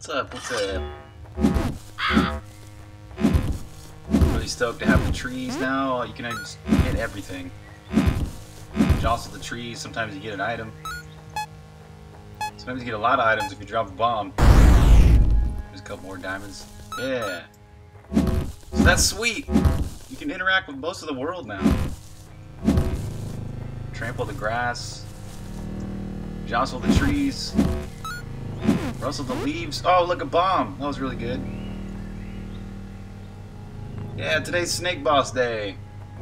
What's up? What's up? Really stoked to have the trees now. You can just hit everything. Jostle the trees. Sometimes you get an item. Sometimes you get a lot of items if you drop a bomb. There's a couple more diamonds. Yeah. So that's sweet. You can interact with most of the world now. Trample the grass. Jostle the trees. Rustle the leaves. Oh, look, a bomb. That was really good. Yeah, today's Snake Boss Day.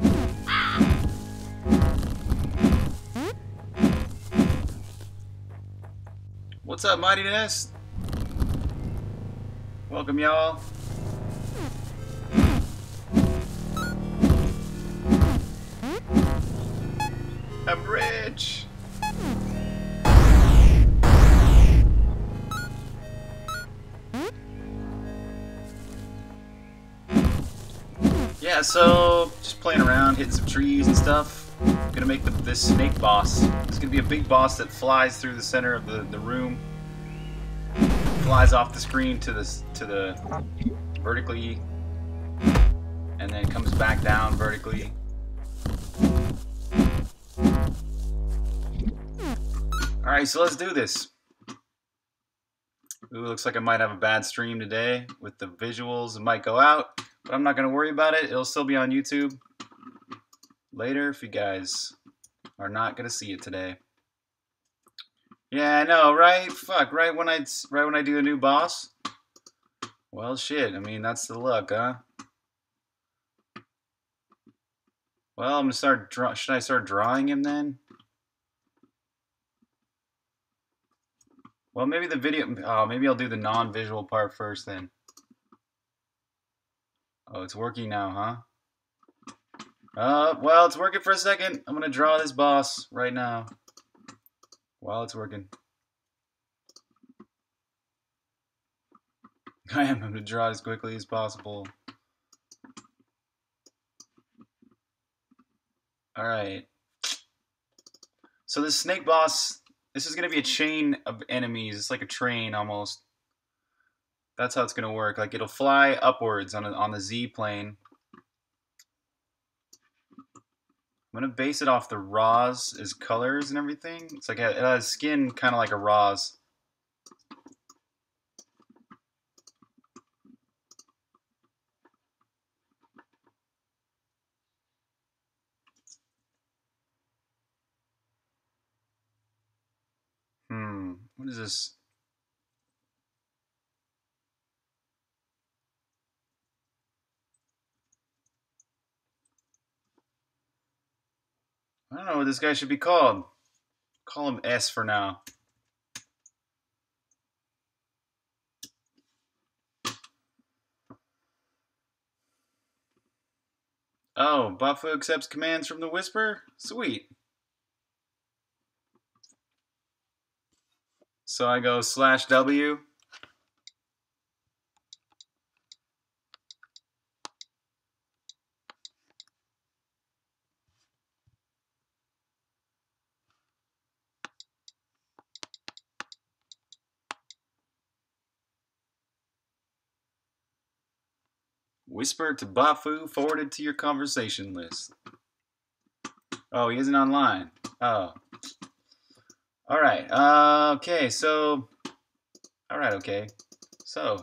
What's up, Mightiness? Welcome, y'all. I'm rich. Yeah, so just playing around, hitting some trees and stuff. Gonna make this snake boss. It's gonna be a big boss that flies through the center of the room, flies off the screen to the vertically, and then comes back down vertically. All right, so let's do this. Ooh, looks like I might have a bad stream today with the visuals. It might go out, but I'm not gonna worry about it. It'll still be on YouTube later if you guys are not gonna see it today. Yeah, I know, right? Fuck, right when I do a new boss. Well, shit. I mean, that's the luck, huh? Well, I'm gonna start. Should I start drawing him then? Well, maybe the video. Oh, maybe I'll do the non-visual part first then. Oh, it's working now, huh? Well, it's working for a second. I'm gonna draw this boss right now. While it's working. I am going to draw as quickly as possible. Alright. So this snake boss, this is going to be a chain of enemies. It's like a train almost. That's how it's going to work. Like it'll fly upwards on the Z plane. I'm going to base it off the Ra's as colors and everything. It's like it has skin kind of like a Ra's. What is this? I don't know what this guy should be called. Call him S for now. Oh, Bafu accepts commands from the Whisper? Sweet. So I go /W. Whisper to Bafu, forwarded to your conversation list. Oh, he isn't online. Oh. Alright, okay, so... Alright, okay. So...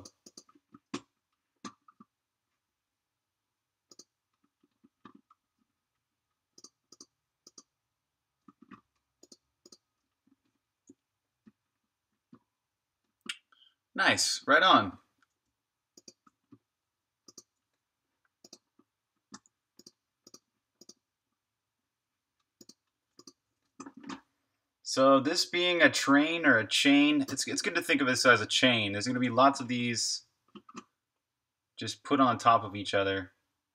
Nice, right on. So this being a train or a chain, it's good to think of this as a chain. There's going to be lots of these just put on top of each other.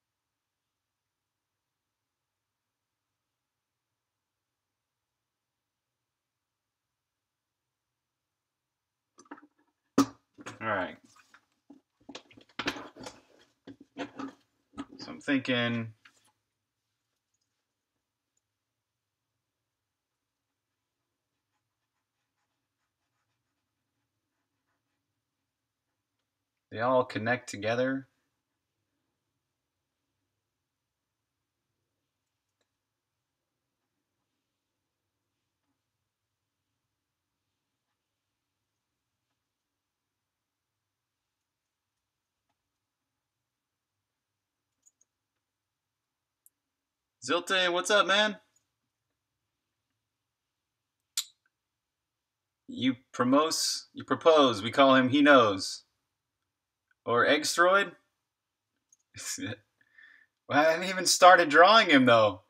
Alright. So I'm thinking... They all connect together. Zilte, what's up, man? You propose. We call him He Knows. Or Eggstroid? Well, I haven't even started drawing him, though.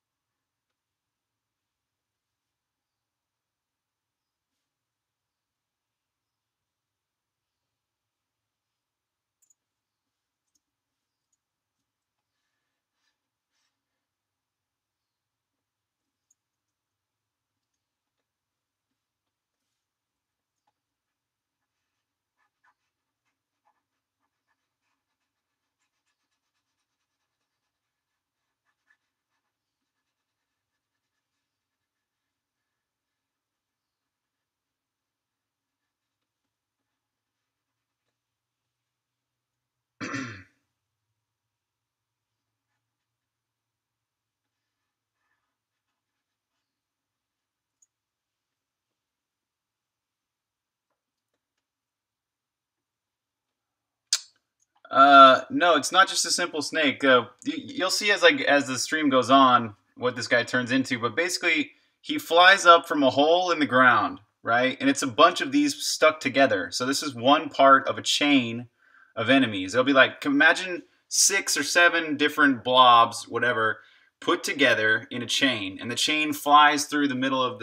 No, it's not just a simple snake. You'll see as the stream goes on what this guy turns into. But basically, he flies up from a hole in the ground, right? And it's a bunch of these stuck together. So this is one part of a chain of enemies. It'll be like, imagine 6 or 7 different blobs, whatever, put together in a chain, and the chain flies through the middle of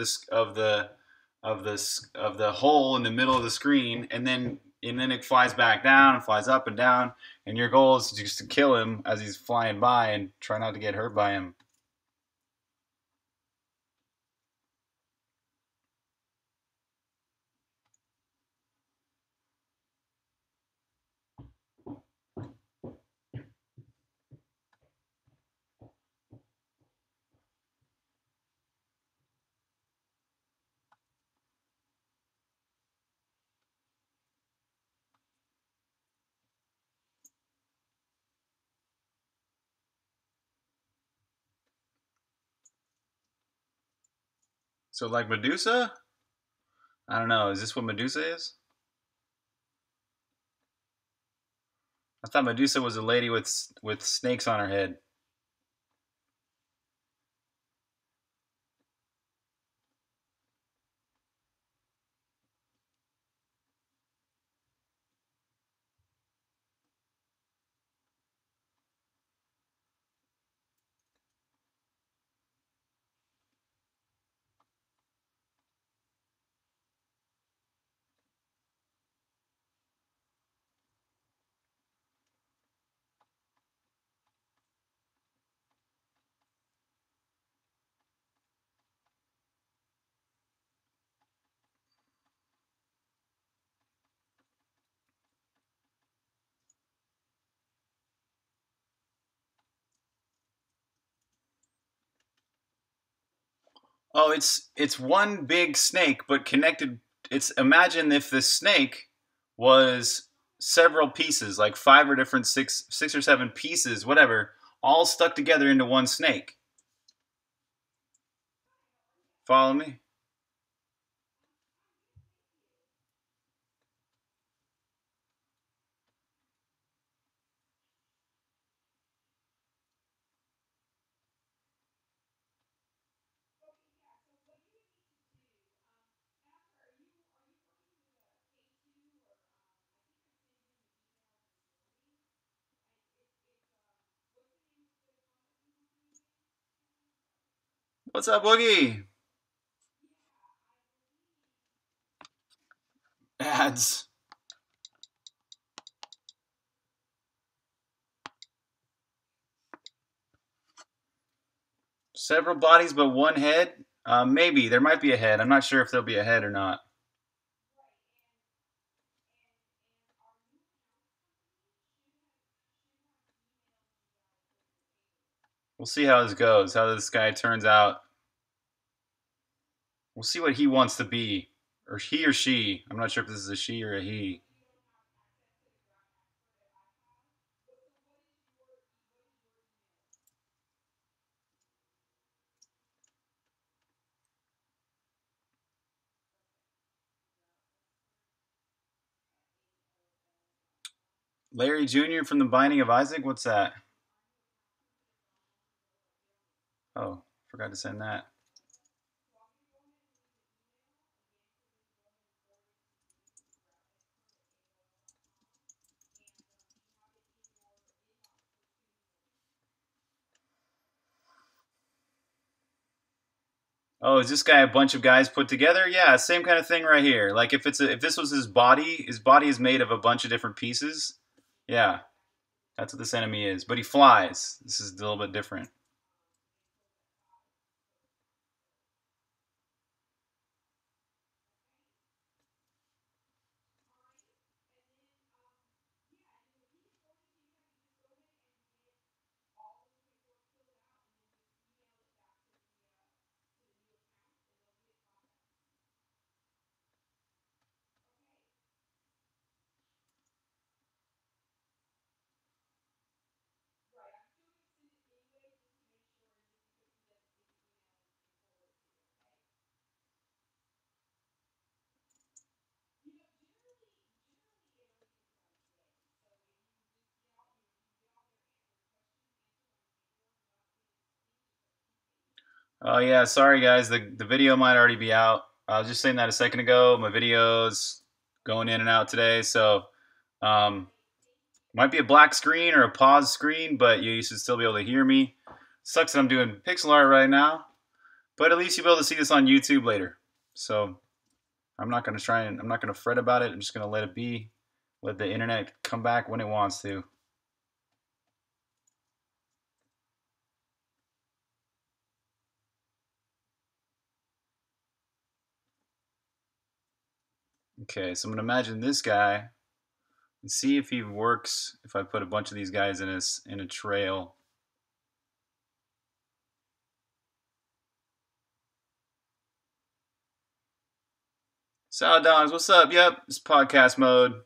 the hole in the middle of the screen, and then it flies back down and flies up and down, and your goal is just to kill him as he's flying by and try not to get hurt by him. So like Medusa? I don't know. Is this what Medusa is? I thought Medusa was a lady with snakes on her head. Oh, it's one big snake, but connected. It's imagine if this snake was several pieces, like 5 or different 6 or 7 pieces, whatever, all stuck together into one snake. Follow me? What's up, Boogie? Ads. Several bodies, but one head? Maybe. There might be a head. I'm not sure if there'll be a head or not. We'll see how this goes, how this guy turns out. We'll see what he wants to be. Or he or she. I'm not sure if this is a she or a he. Larry Jr. from The Binding of Isaac? What's that? Oh, forgot to send that. Oh, is this guy a bunch of guys put together? Yeah, same kind of thing right here. Like if this was his body is made of a bunch of different pieces. Yeah, that's what this enemy is. But he flies. This is a little bit different. Oh yeah, sorry guys, the video might already be out. I was just saying that a second ago. My video's going in and out today, so um, might be a black screen or a pause screen, but you should still be able to hear me. Sucks that I'm doing pixel art right now, but at least you'll be able to see this on YouTube later. So I'm not gonna I'm not gonna fret about it. I'm just gonna let it be. Let the internet come back when it wants to. Okay, so I'm gonna imagine this guy and see if he works if I put a bunch of these guys in a trail. Salad Dogs, what's up? Yep, it's podcast mode.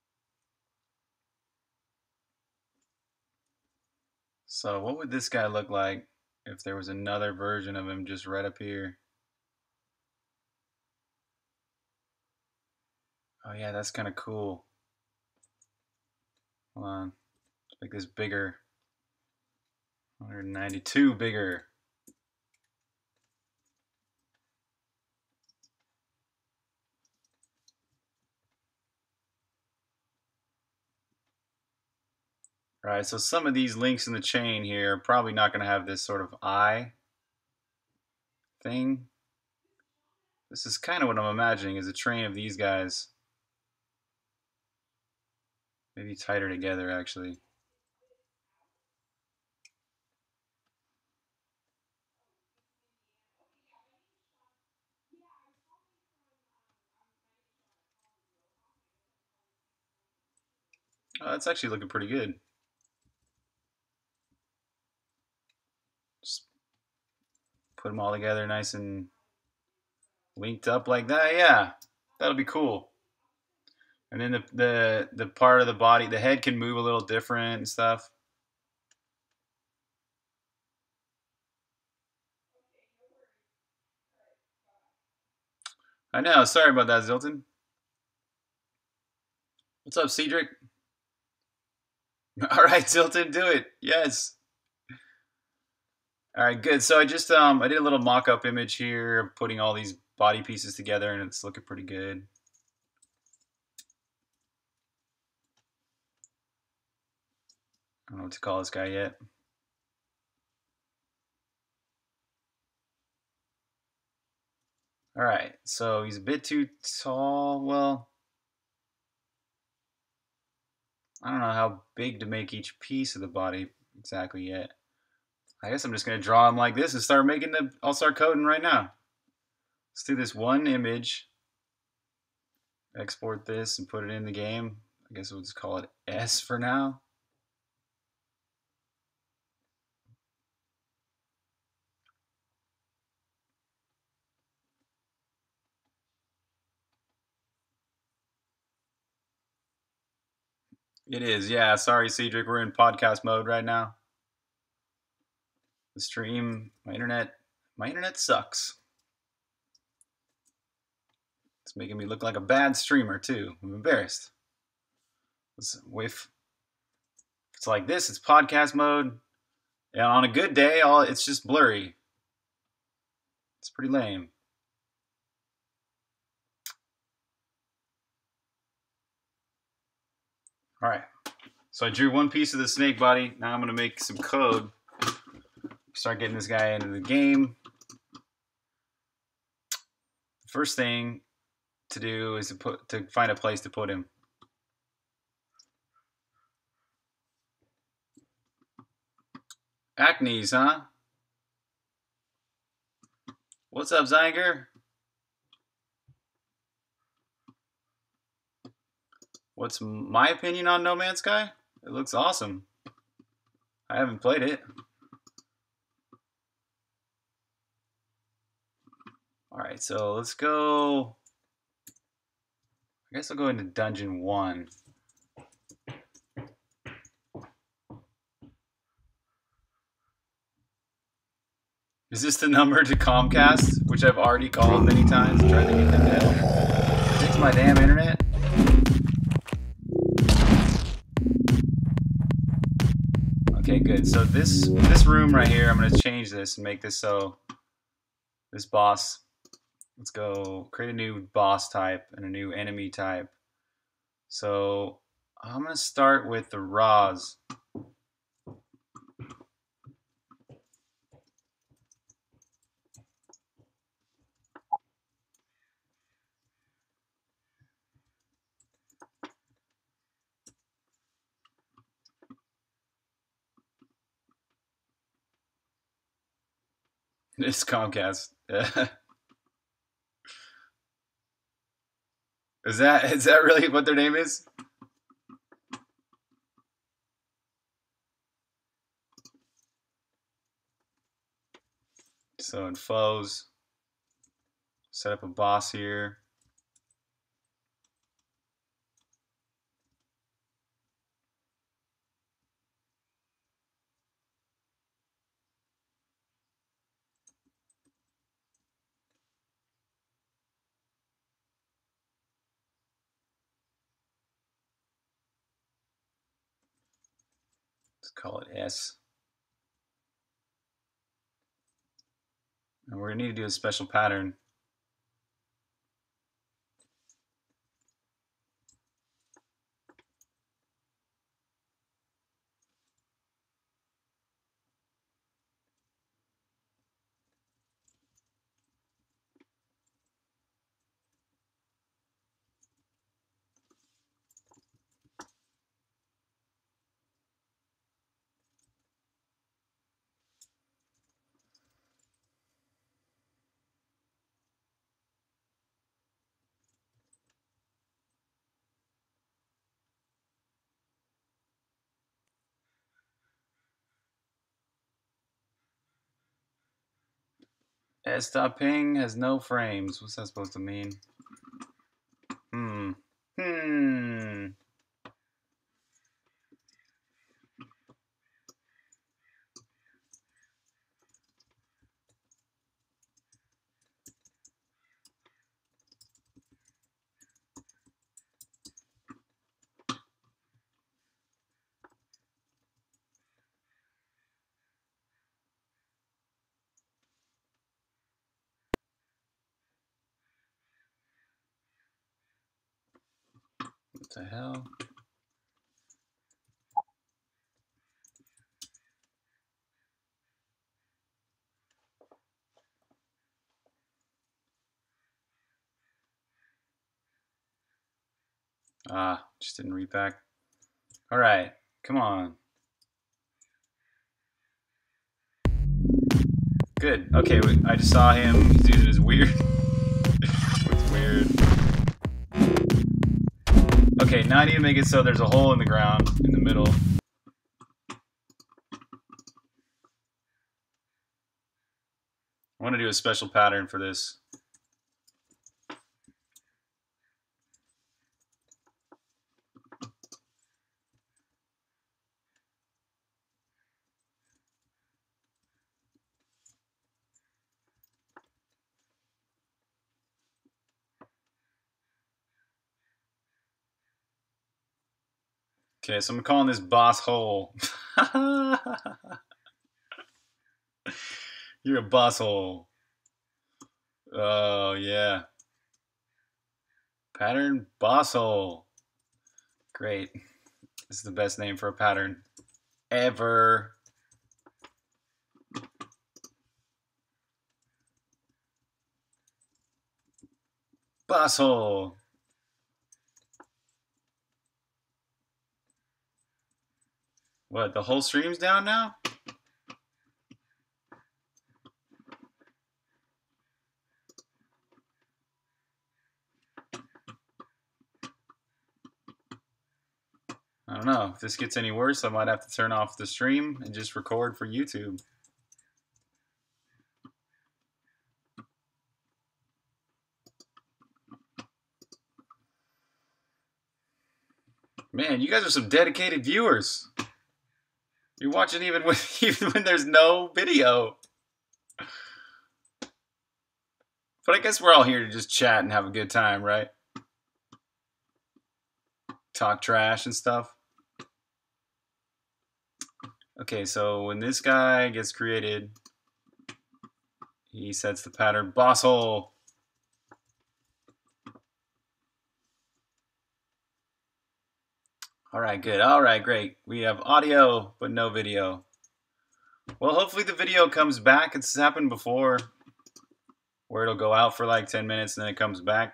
So what would this guy look like if there was another version of him just right up here? Oh yeah, that's kind of cool. Hold on, let's make this bigger. 192 bigger. All right, so some of these links in the chain here are probably not going to have this sort of eye thing. This is kind of what I'm imagining is a train of these guys. Maybe tighter together, actually. Oh, that's actually looking pretty good. Just put them all together nice and linked up like that. Yeah, that'll be cool. And then the part of the body, the head can move a little different and stuff. I know. Sorry about that, Zilton. What's up, Cedric? All right, Zilton, do it. Yes. All right, good. So I just I did a little mock-up image here, putting all these body pieces together, and it's looking pretty good. I don't know what to call this guy yet. All right, so he's a bit too tall. Well, I don't know how big to make each piece of the body exactly yet. I guess I'm just gonna draw him like this and start making the. I'll start coding right now. Let's do this one image. Export this and put it in the game. I guess we'll just call it S for now. It is, yeah. Sorry, Cedric. We're in podcast mode right now. The stream, my internet sucks. It's making me look like a bad streamer too. I'm embarrassed. Let's it's like this, it's podcast mode. And on a good day, it's just blurry. It's pretty lame. All right. So I drew one piece of the snake body. Now I'm going to make some code. Start getting this guy into the game. First thing to do is to find a place to put him. Acnes, huh? What's up, Zyger? What's my opinion on No Man's Sky? It looks awesome. I haven't played it. Alright, so let's go. I guess I'll go into Dungeon 1. Is this the number to Comcast, which I've already called many times, trying to get them to fix my damn internet? Okay, good. So this room right here, I'm going to change this and make this so this boss. Let's go create a new boss type and a new enemy type. So I'm going to start with the Roz. It's Comcast. Is that really what their name is? So in foes, set up a boss here. Let's call it S. And we're gonna need to do a special pattern. S.ping has no frames. What's that supposed to mean? What the hell? Ah, just didn't repack. All right, come on. Good. Okay, I just saw him. He's using his weird. What's weird? Okay, now I need to make it so there's a hole in the ground in the middle. I want to do a special pattern for this. Okay, so I'm calling this boss hole. You're a boss hole. Oh, yeah. Pattern boss hole. Great. This is the best name for a pattern ever. Boss hole. What, the whole stream's down now? I don't know. If this gets any worse, I might have to turn off the stream and just record for YouTube. Man, you guys are some dedicated viewers. You're watching even when there's no video. But I guess we're all here to just chat and have a good time, right? Talk trash and stuff. Okay, so when this guy gets created, he sets the pattern boss hole. All right, good. All right, great. We have audio, but no video. Well, hopefully the video comes back. It's happened before, where it'll go out for like 10 minutes and then it comes back.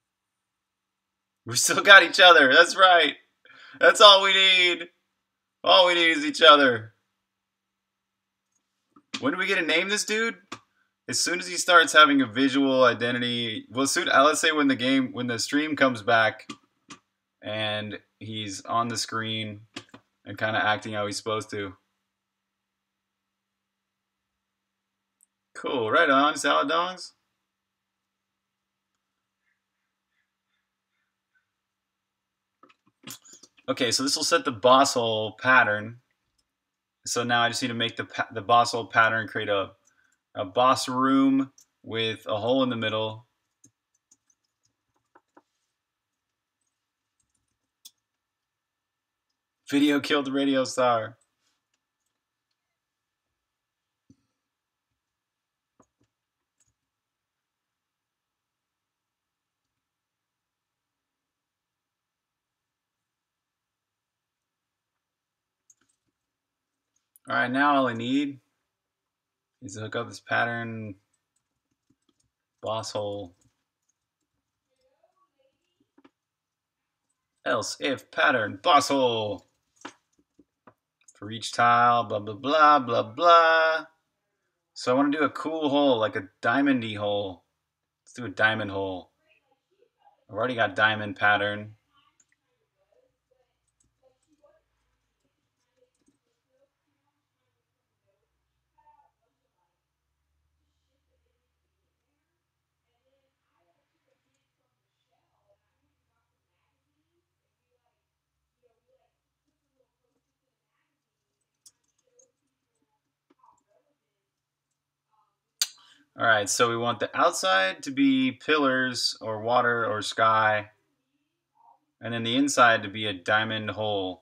We still got each other. That's right. That's all we need. All we need is each other. When do we get to name this dude? As soon as he starts having a visual identity. Well, let's say when the stream comes back and he's on the screen and kind of acting how he's supposed to. Cool, right on, Salad Dongs. Okay, so this will set the boss hole pattern. So now I just need to make the boss hole pattern, create a boss room with a hole in the middle. Video killed the radio star. All right, now all I need is to hook up this pattern boss hole. Else if pattern boss hole. For each tile, blah, blah, blah, blah, blah. So I want to do a cool hole, like a diamondy hole. Let's do a diamond hole. I've already got diamond pattern. All right, so we want the outside to be pillars or water or sky, and then the inside to be a diamond hole.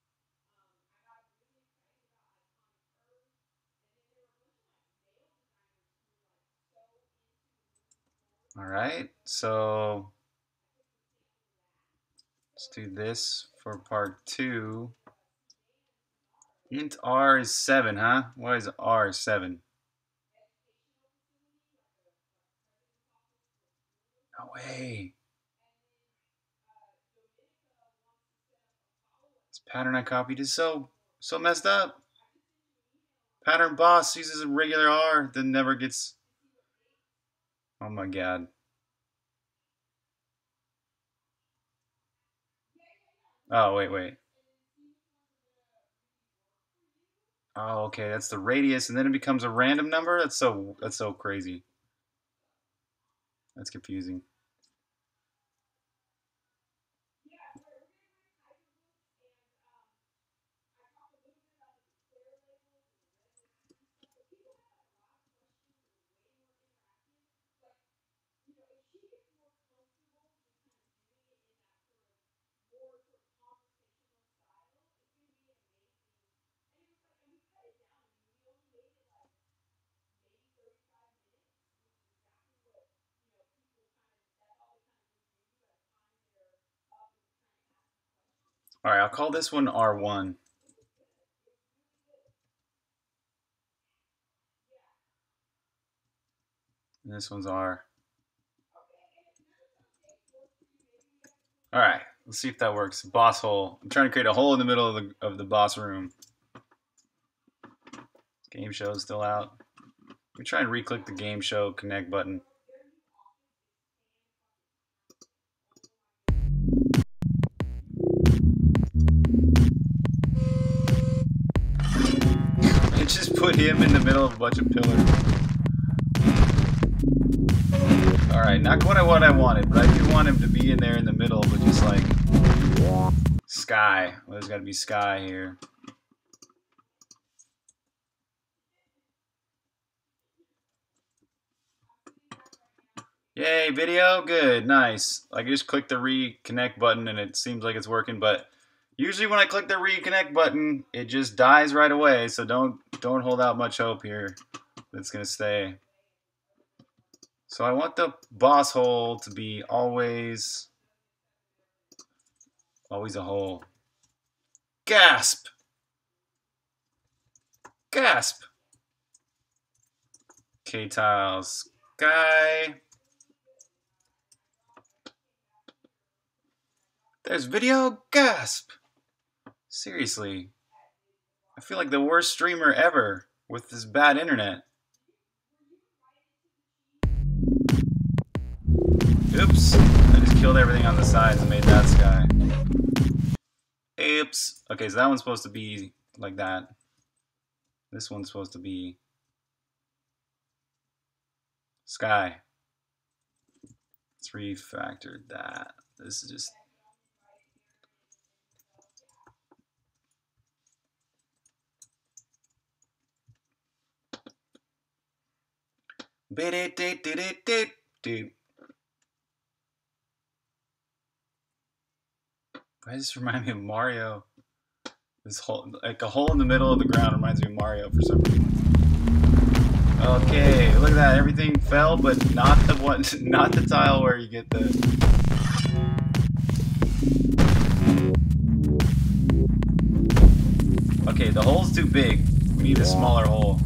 All right, so let's do this for part 2. Int R is 7, huh? Why is R 7? No way. This pattern I copied is so messed up. Pattern boss uses a regular R, then never gets... Oh my god. Oh, wait. Oh, okay, that's the radius, and then it becomes a random number? That's so crazy. That's confusing. Alright, I'll call this one R1. And this one's R. Alright, let's see if that works. Boss hole. I'm trying to create a hole in the middle of the boss room. Game show is still out. Let me try and re-click the game show connect button. It just put him in the middle of a bunch of pillars. Alright, not quite what I wanted, but I do want him to be in there in the middle, but just like sky. Well, there's got to be sky here. Yay, video, good, nice. Like I just clicked the reconnect button and it seems like it's working, but usually when I click the reconnect button, it just dies right away. So don't hold out much hope here that it's gonna stay. So I want the boss hole to be always a hole. Gasp! Gasp! K-tiles, sky. There's video, gasp! Seriously. I feel like the worst streamer ever with this bad internet. Oops. I just killed everything on the sides and made that sky. Oops. Okay, so that one's supposed to be like that. This one's supposed to be sky. Let's refactor that. This is just... Why does this remind me of Mario? This hole, like a hole in the middle of the ground, reminds me of Mario for some reason. Okay, look at that. Everything fell, but not the one, not the tile where you get the. Okay, the hole's too big. We need a smaller hole.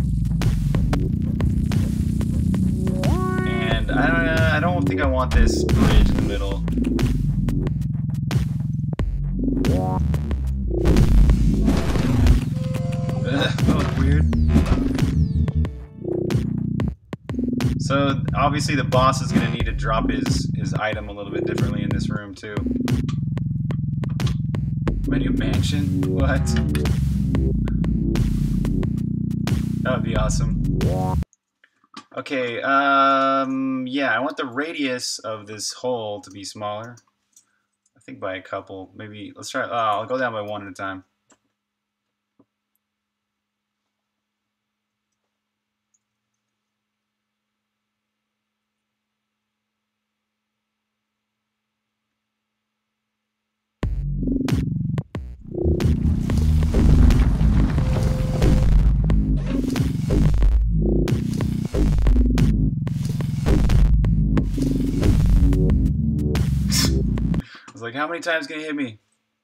And I don't think I want this bridge in the middle. That was weird. So obviously the boss is gonna need to drop his item a little bit differently in this room too. Menu mansion? What? That would be awesome. Okay, yeah, I want the radius of this hole to be smaller. I think by a couple, maybe, let's try, I'll go down by one at a time. I was like, how many times can you hit me?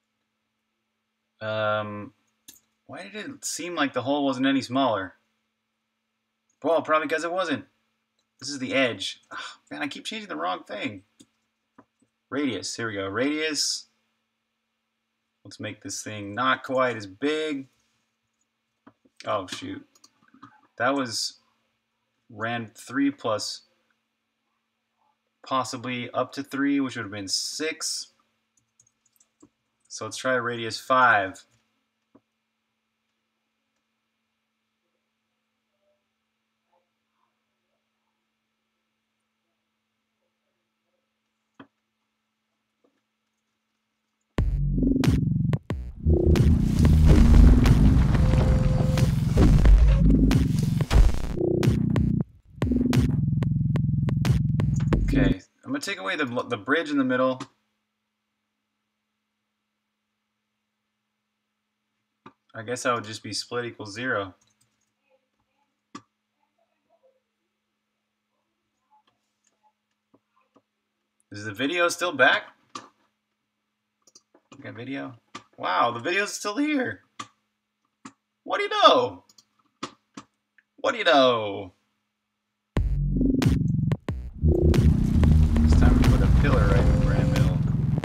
Why did it seem like the hole wasn't any smaller? Well, probably because it wasn't. This is the edge. Oh, man, I keep changing the wrong thing. Radius, here we go. Radius. Let's make this thing not quite as big. Oh, shoot. That was ran 3 plus possibly up to 3, which would have been 6. So let's try radius 5. Okay, I'm gonna take away the bridge in the middle. I guess that would just be split equals 0. Is the video still back? Okay, video. Wow, the video's still here. What do you know? What do you know? It's time to put a pillar right in the brand middle.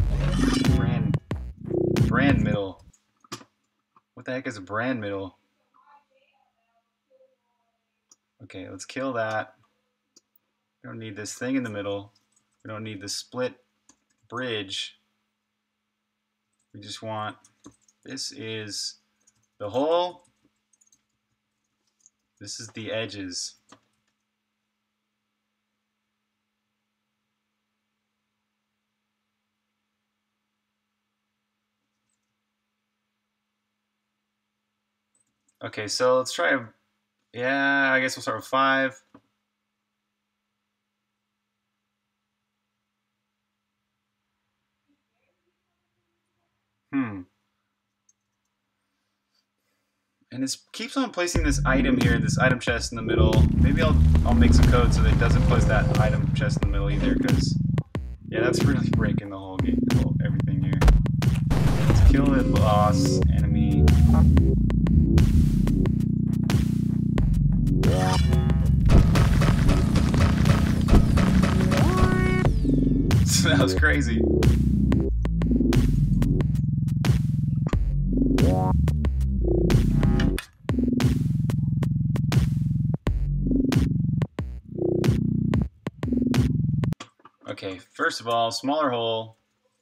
Brand middle. What the heck is a brand middle? Okay, let's kill that. We don't need this thing in the middle. We don't need the split bridge. We just want, this is the hole. This is the edges. Okay, so let's try a, yeah, I guess we'll start with 5. And it keeps on placing this item here, this item chest in the middle. Maybe I'll make some code so that it doesn't place that item chest in the middle either, because yeah, that's really breaking the whole game, everything here. Let's kill the boss enemy. That was crazy. Okay, first of all, smaller hole.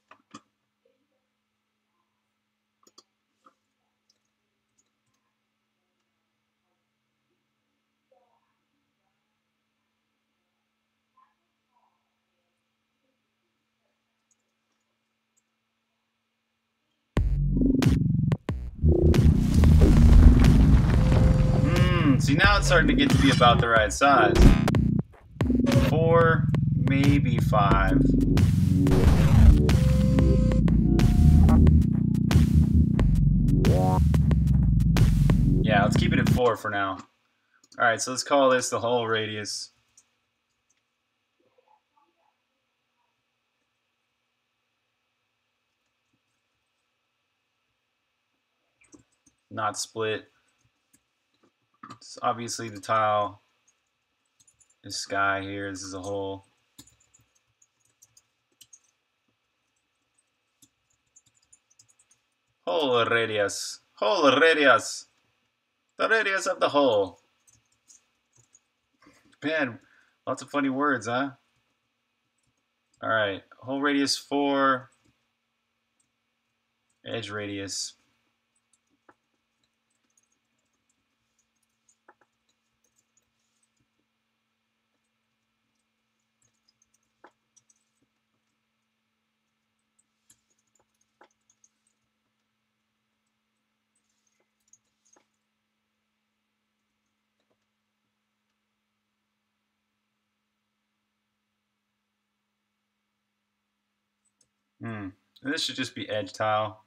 See, now it's starting to get to be about the right size. 4, maybe 5. Yeah, let's keep it at 4 for now. Alright, so let's call this the hole radius. Not split. It's obviously the tile is sky here. This is a hole. Hole radius. Hole radius. The radius of the hole. Man, lots of funny words, huh? Alright, hole radius 4. Edge radius. This should just be edge tile.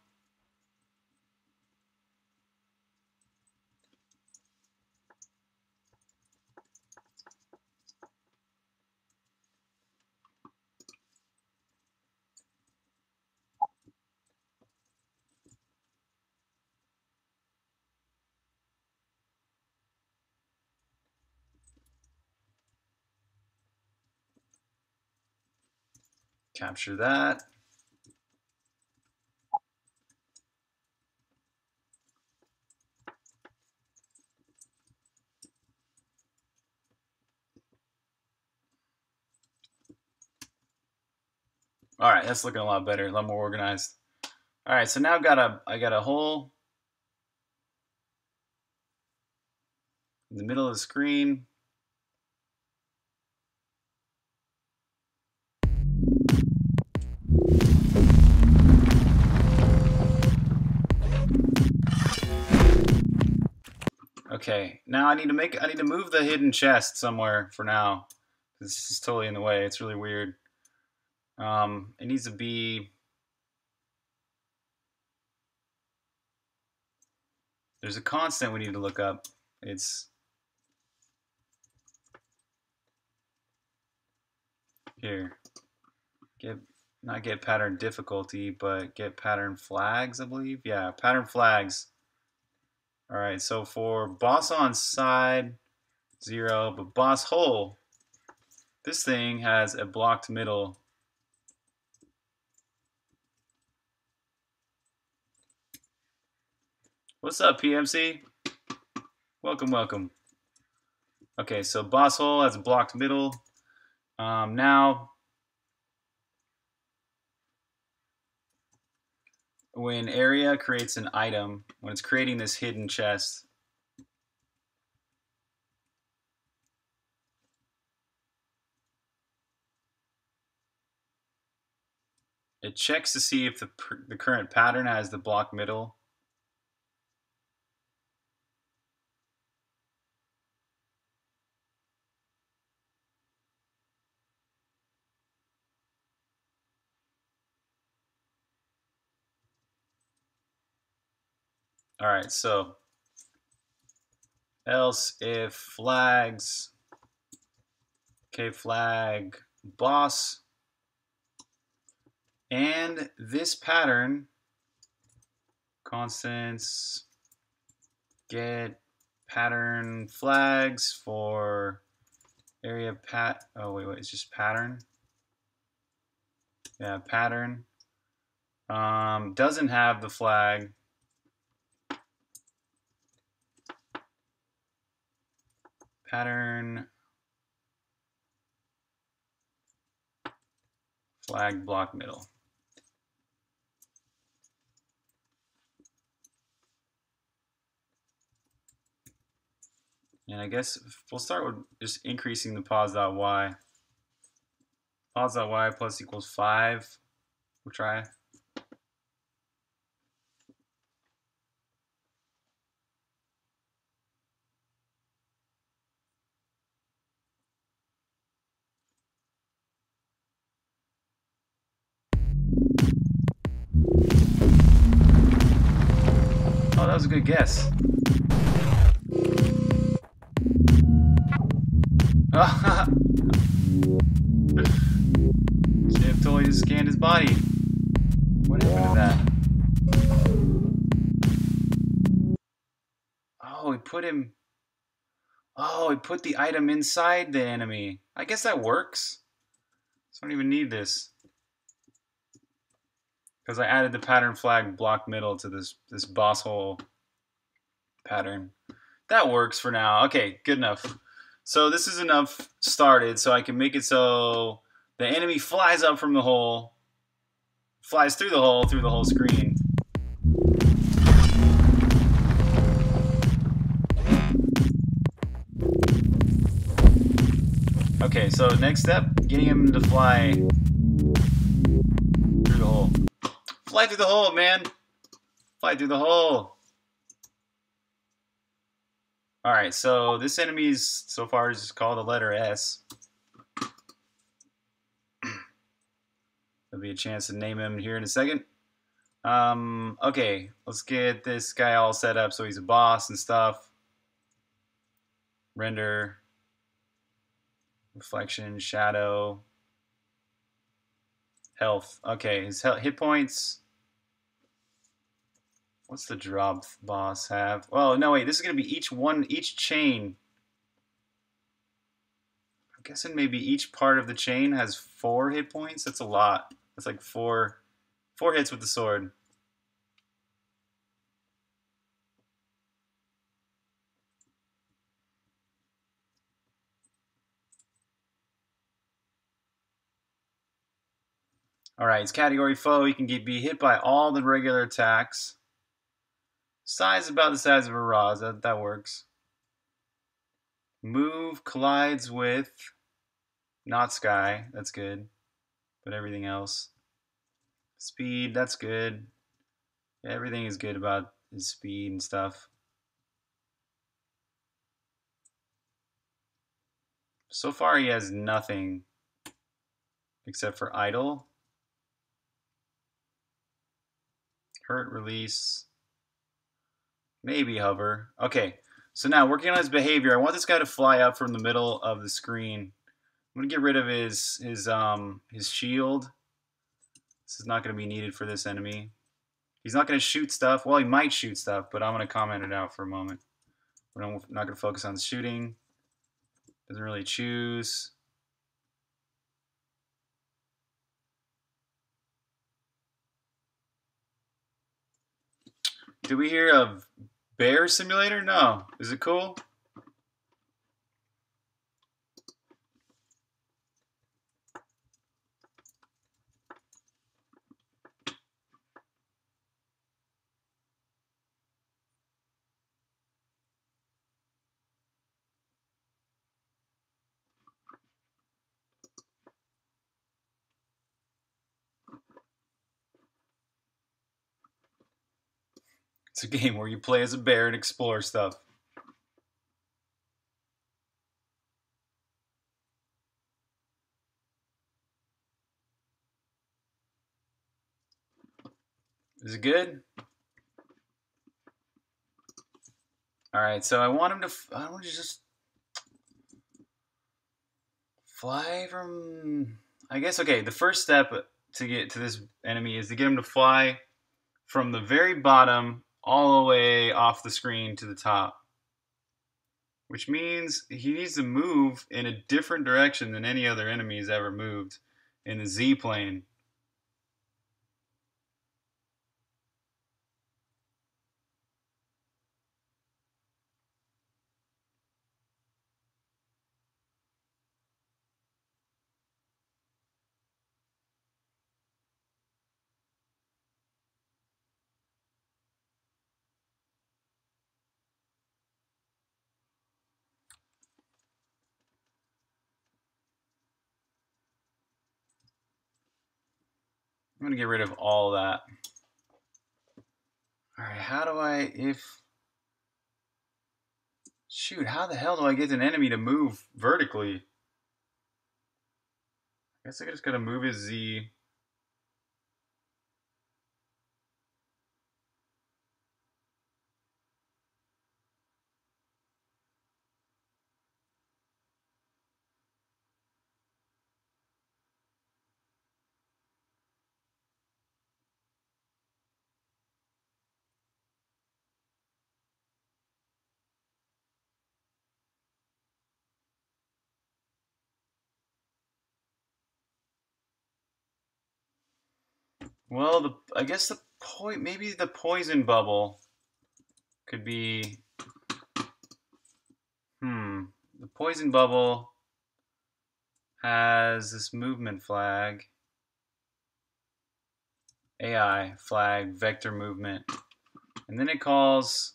Capture that. All right, that's looking a lot better, a lot more organized. All right, so now I got a hole in the middle of the screen. Okay, now I need to move the hidden chest somewhere for now. This is totally in the way. It's really weird. It needs to be. There's a constant we need to look up. It's here. not get pattern difficulty, but get pattern flags, I believe. Yeah, pattern flags. All right, so for boss on side, 0, but boss hole, this thing has a blocked middle. What's up, PMC? Welcome, welcome. Okay, so boss hole has a blocked middle. Now, when area creates an item, when it's creating this hidden chest, it checks to see if the current pattern has the block middle. All right, so else if flags, okay, flag boss, and this pattern, constants, get pattern flags for area oh wait, it's just pattern. Yeah, pattern. Doesn't have the flag. Pattern flag block middle. And I guess we'll start with just increasing the pos.y. Pos.y plus equals 5. We'll try. Oh, that was a good guess. Chip totally just scanned his body. What happened to that? Oh, he put him... Oh, he put the item inside the enemy. I guess that works. So I don't even need this. Because I added the pattern flag block middle to this boss hole pattern. That works for now. Okay, good enough. So this is enough started so I can make it so the enemy flies up from the hole, flies through the whole screen. Okay, so next step, getting him to fly through the hole. Fly through the hole, man. Fly through the hole. All right, so this enemy's so far is called the letter S. There'll be a chance to name him here in a second. Okay, let's get this guy all set up so he's a boss and stuff. Render, reflection, shadow, health. Okay, his hit points. What's the drop boss have? Oh, no, wait, this is going to be each chain. I'm guessing maybe each part of the chain has 4 hit points. That's a lot. That's like 4 hits with the sword. All right, it's category foe. He can be hit by all the regular attacks. Size about the size of a Roz. That works. Move collides with not Sky. That's good. But everything else. Speed, that's good. Yeah, everything is good about his speed and stuff. So far he has nothing except for idle. Hurt, release. Maybe hover. Okay, so now working on his behavior, I want this guy to fly up from the middle of the screen. I'm gonna get rid of his shield. This is not going to be needed for this enemy. He's not going to shoot stuff. Well, he might shoot stuff, but I'm going to comment it out for a moment. We're not going to focus on shooting. Doesn't really choose. Did we hear of Bear Simulator? No. Is it cool? It's a game where you play as a bear and explore stuff. Is it good? Alright, so I want him to... I want to just... fly from... I guess, okay, the first step to get to this enemy is to get him to fly from the very bottom all the way off the screen to the top. Which means he needs to move in a different direction than any other enemy has ever moved in the Z-plane. I'm going to get rid of all that. Alright, how do I... Shoot, how the hell do I get an enemy to move vertically? I guess I just gotta move his Z. Well, I guess maybe the poison bubble could be... The poison bubble has this movement flag. AI flag, vector movement. And then it calls...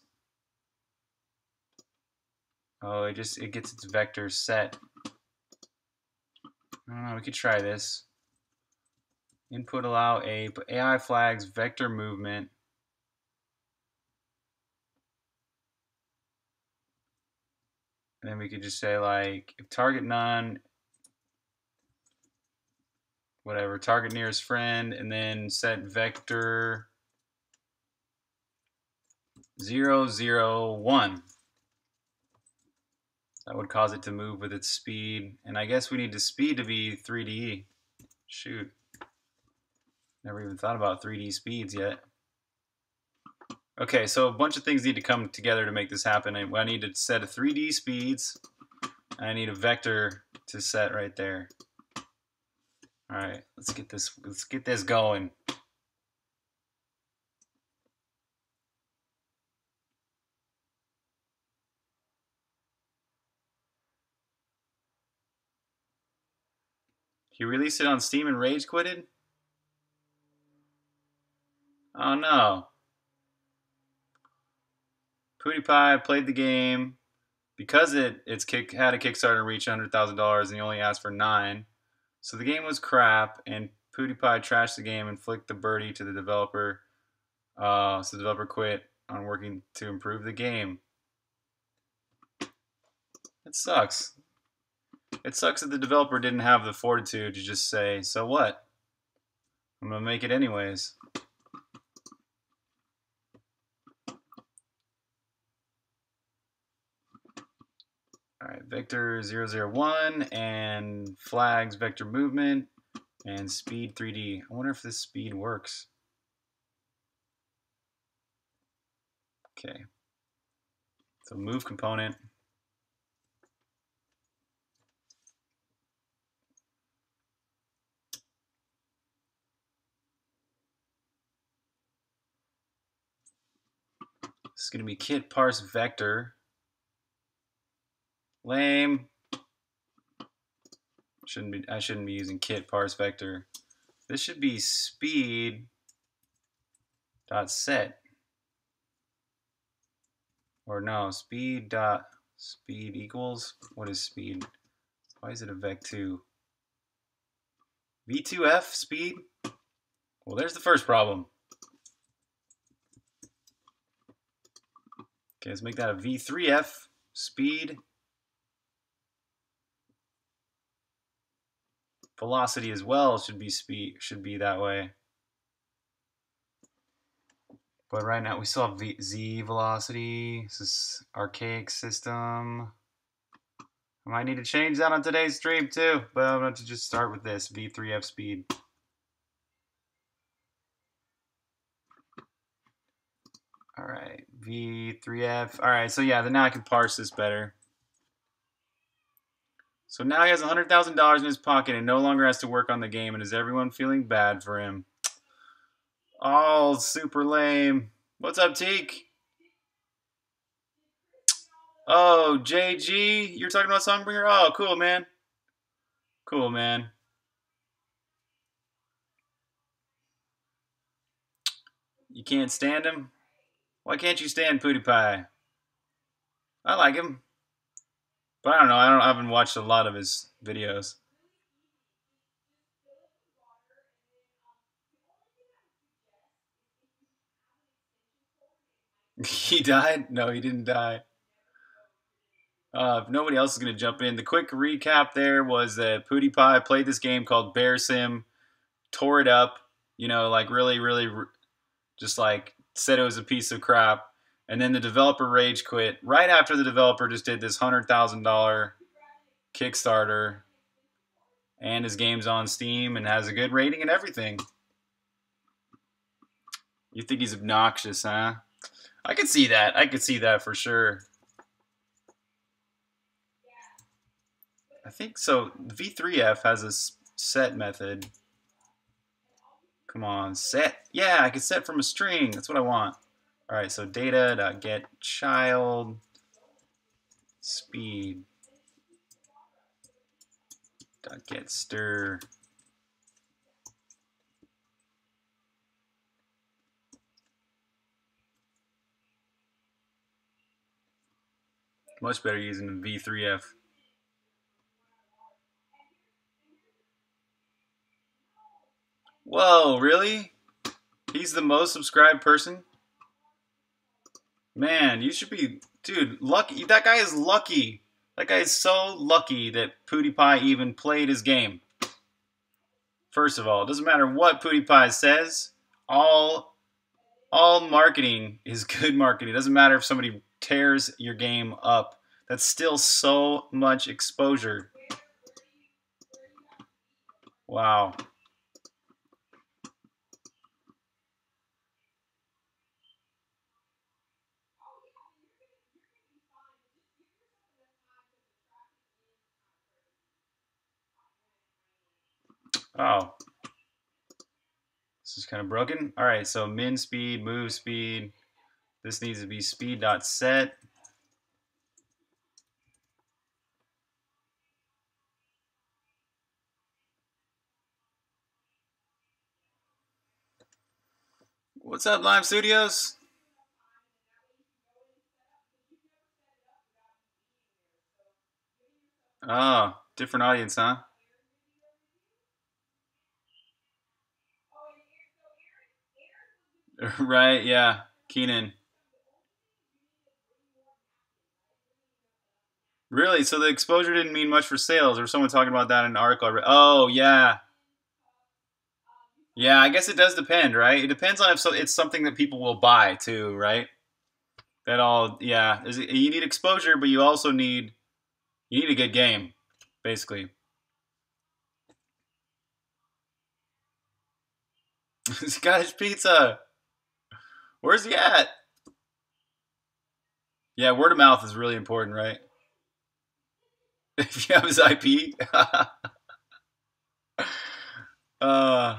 Oh, it gets its vector set. I don't know, we could try this. Input allow AI flags vector movement. And then we could just say like, if target none, whatever, target nearest friend, and then set vector 0, 0, 1. That would cause it to move with its speed. And I guess we need the speed to be 3D. Shoot. Never even thought about 3D speeds yet. Okay, so a bunch of things need to come together to make this happen. I need to set a 3D speeds. And I need a vector to set right there. All right, let's get this going. He released it on Steam and rage quitted? Oh no. PewDiePie played the game because had a Kickstarter reach $100,000 and he only asked for 9. So the game was crap, and PewDiePie trashed the game and flicked the birdie to the developer. So the developer quit on working to improve the game. It sucks. It sucks that the developer didn't have the fortitude to just say, so what? I'm going to make it anyways. All right, vector 001 and flags vector movement. And speed 3D. I wonder if this speed works. Okay. So move component. This is going to be kit parse vector. Lame. I shouldn't be using kit parse vector. This should be speed dot set. Or no, speed equals, what is speed? Why is it a vec2? v2f speed? Well, there's the first problem. Okay, let's make that a v3f speed. Velocity as well should be that way. But right now we still have z velocity. This is archaic system. I might need to change that on today's stream too, but I'm going to just start with this v3f speed. All right, v3f. All right, so yeah, then now I can parse this better. So now he has $100,000 in his pocket and no longer has to work on the game, and is everyone feeling bad for him? Oh, super lame. What's up, Teak? Oh, JG, you're talking about Songbringer? Oh, cool, man. Cool, man. You can't stand him? Why can't you stand PewDiePie? I like him. But I don't know, I haven't watched a lot of his videos. He died? No, he didn't die. If nobody else is going to jump in, the quick recap there was that PewDiePie played this game called Bear Sim, tore it up, you know, like really, just like said it was a piece of crap. And then the developer rage quit right after the developer just did this $100,000 Kickstarter. And his game's on Steam and has a good rating and everything. You think he's obnoxious, huh? I could see that. I could see that for sure. I think so. V3F has a set method. Come on, set. Yeah, I can set from a string. That's what I want. All right, so data.get child speed .get stir. Much better using v3f. Whoa, really? He's the most subscribed person? Man, you should be, dude, lucky. That guy is lucky. That guy is so lucky that PewDiePie even played his game. First of all, it doesn't matter what PewDiePie says. All marketing is good marketing. It doesn't matter if somebody tears your game up. That's still so much exposure. Wow. Oh. This is kind of broken. All right, so min speed, move speed. This needs to be speed.set. What's up, Lime Studios? Oh, different audience, huh? Right, yeah. Keenan. Really? So the exposure didn't mean much for sales, or someone talking about that in an article I read. Oh, yeah. Yeah, I guess it does depend, right? It depends on if it's something that people will buy too, right? That all, yeah. You need exposure, but you also need a good game, basically. He's got his pizza. Where's he at? Yeah, word of mouth is really important, right? If you have his IP. uh,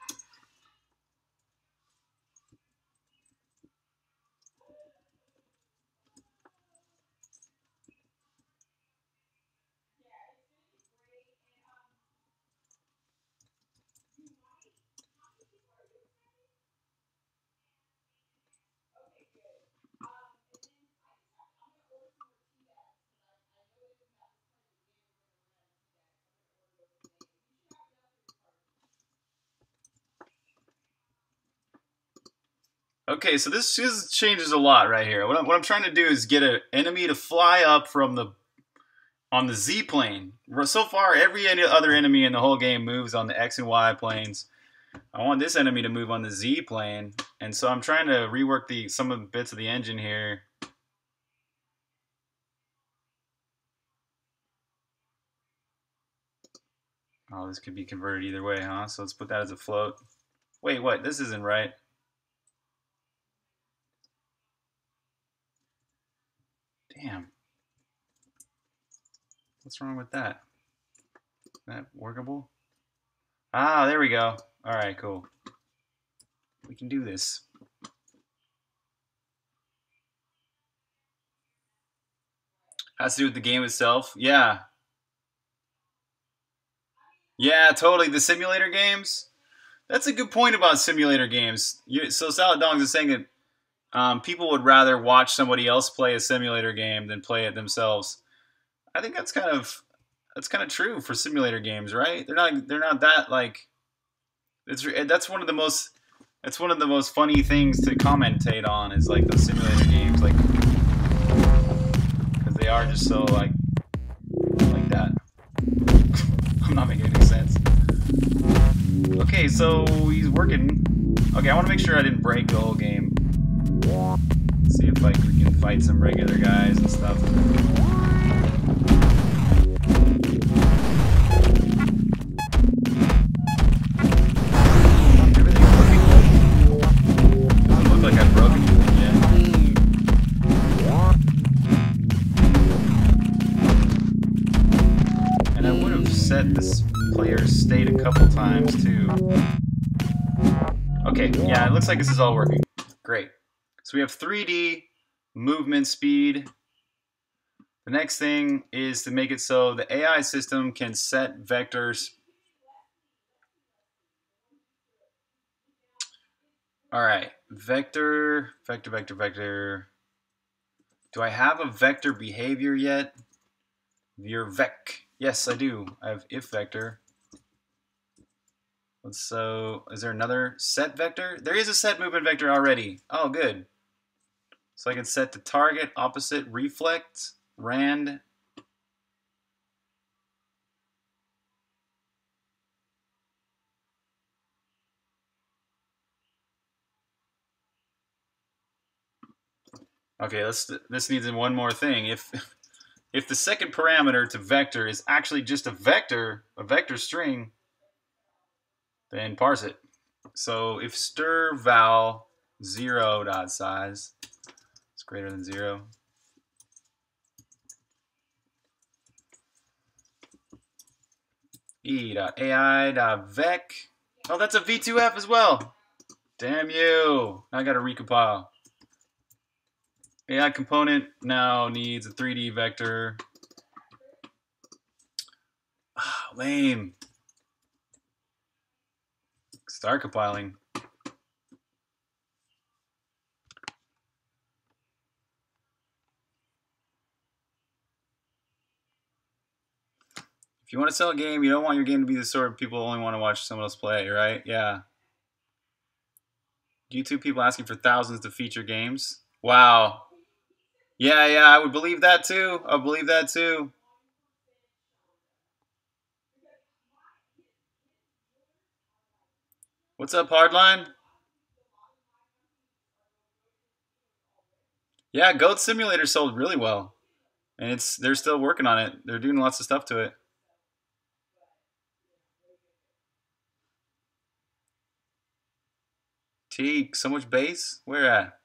okay, so this changes a lot right here. What I'm trying to do is get an enemy to fly up from the on the Z plane. So far, every other enemy in the whole game moves on the X and Y planes. I want this enemy to move on the Z plane, and so I'm trying to rework some of the bits of the engine here. Oh, this could be converted either way, huh? So let's put that as a float. Wait, what? This isn't right. Damn. What's wrong with that? Is that workable? Ah, there we go. All right, cool. We can do this. Has to do with the game itself. Yeah. Yeah, totally. The simulator games. That's a good point about simulator games. So Salad Dongs is saying that people would rather watch somebody else play a simulator game than play it themselves. I think that's kind of true for simulator games, right? They're not that like. That's one of the most funny things to commentate on is like those simulator games, like because they are just so like that. I'm not making any sense. Okay, so he's working. Okay, I want to make sure I didn't break the whole game. See if like we can fight some regular guys and stuff. Everything's working. Doesn't look like I've broken anything yet. And I would have set this player's state a couple times too. Okay, yeah, it looks like this is all working. Great. So we have 3D movement speed. The next thing is to make it so the AI system can set vectors. All right, vector. Do I have a vector behavior yet? Vec. Yes, I do. I have if vector. So, is there another set vector? There is a set movement vector already. Oh, good. So I can set the target, opposite, reflect, rand. Okay, this needs one more thing. If the second parameter to vector is actually just a vector string, then parse it. So if stir val 0.size is greater than 0, e.ai.vec. Oh, that's a v2f as well. Damn you. I got to recompile. AI component now needs a 3D vector. Ah, lame. Start compiling. If you want to sell a game, you don't want your game to be the sort of people only want to watch someone else play, right? Yeah. YouTube people asking for thousands to feature games. Wow. Yeah, I would believe that too. I believe that too. What's up, Hardline? Yeah, Goat Simulator sold really well. And they're still working on it. They're doing lots of stuff to it. Teak, so much base? Where at?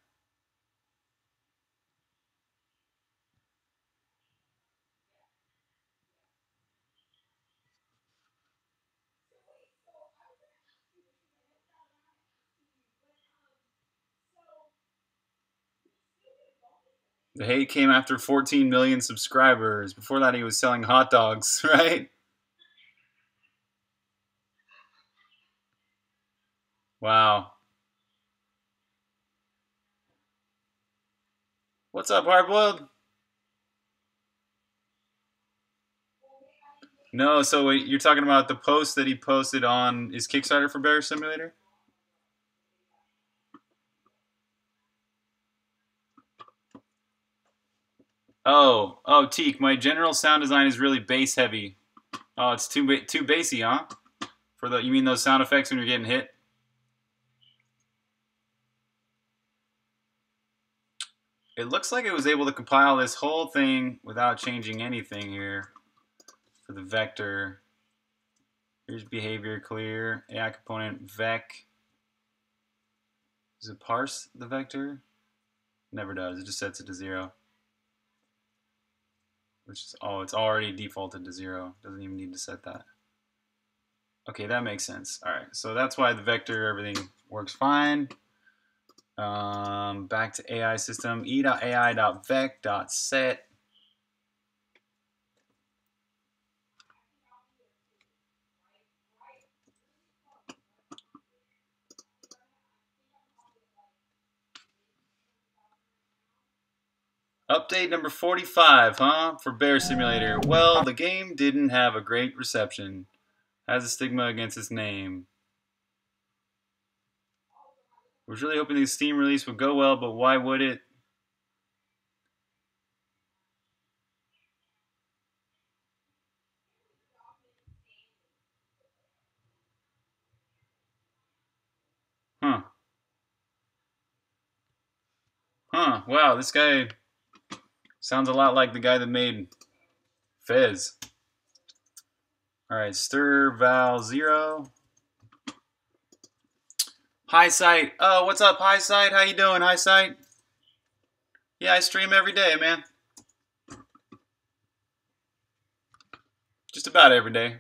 The hate came after 14 million subscribers. Before that, he was selling hot dogs, right? Wow. What's up, Hardboiled? No, so wait, you're talking about the post that he posted on his Kickstarter for Bear Simulator? Oh, Teak, my general sound design is really bass heavy. Oh, it's too bassy, huh? You mean those sound effects when you're getting hit? It looks like it was able to compile this whole thing without changing anything here for the vector. Here's behavior clear, AI component vec. Does it parse the vector? Never does. It just sets it to 0. Which is, oh, it's already defaulted to 0. Doesn't even need to set that. Okay, that makes sense. All right, so that's why the vector, everything works fine. Back to AI system, e.ai.vec.set. Update number 45, huh? For Bear Simulator. Well, the game didn't have a great reception. Has a stigma against its name. I was really hoping the Steam release would go well, but why would it? Huh. Wow, this guy sounds a lot like the guy that made Fez. Alright, stir val 0. Hi Sight. Oh, what's up, Hi Sight? How you doing, Hi Sight? Yeah, I stream every day, man. Just about every day.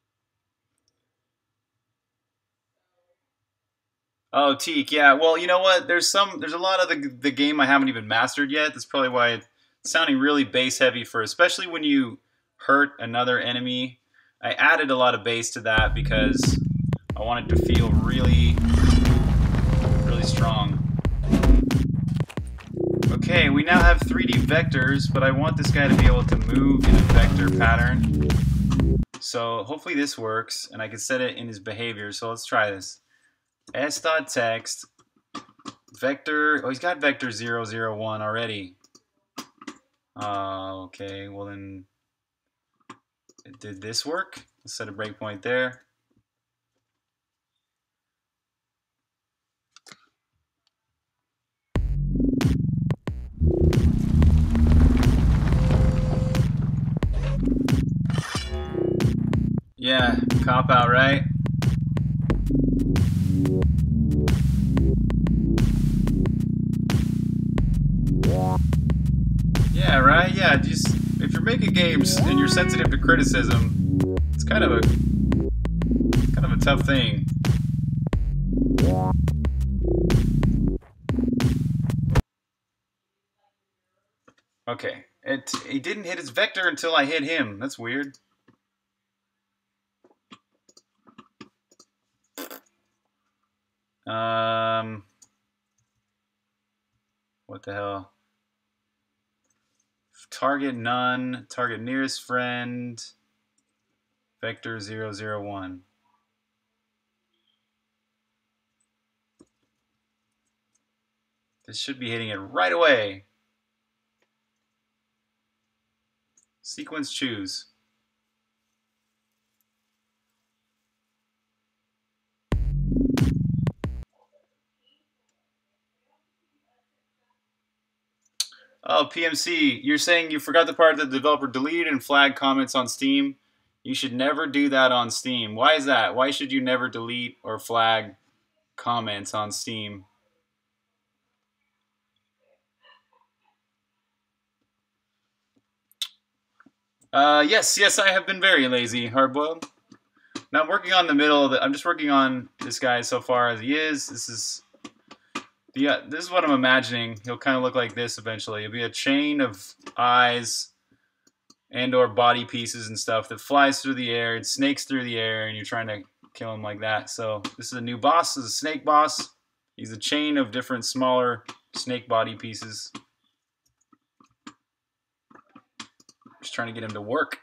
Oh, Teak, yeah. Well, you know what? There's a lot of the game I haven't even mastered yet. That's probably why it's sounding really bass heavy especially when you hurt another enemy. I added a lot of bass to that because I wanted to feel really, really strong. Okay, we now have 3D vectors, but I want this guy to be able to move in a vector pattern. So hopefully this works, and I can set it in his behavior. So let's try this. S.text vector. Oh, he's got vector 001 already. Okay, well then, did this work? Let's set a breakpoint there. Yeah, cop out, right? Yeah, right? Yeah, just if you're making games and you're sensitive to criticism, it's kind of a tough thing. Okay, he didn't hit his vector until I hit him. That's weird. What the hell? Target none, target nearest friend, vector 001. This should be hitting it right away. Sequence choose. Oh, PMC, you're saying you forgot the part that the developer deleted and flagged comments on Steam? You should never do that on Steam. Why is that? Why should you never delete or flag comments on Steam. Yes, I have been very lazy, Hardboiled. Now I'm working on the middle. I'm just working on this guy so far as he is. This is what I'm imagining. He'll kind of look like this eventually. It'll be a chain of eyes and/or body pieces and stuff that flies through the air. It snakes through the air, and you're trying to kill him like that. So this is a new boss. This is a snake boss. He's a chain of different smaller snake body pieces. Just trying to get him to work.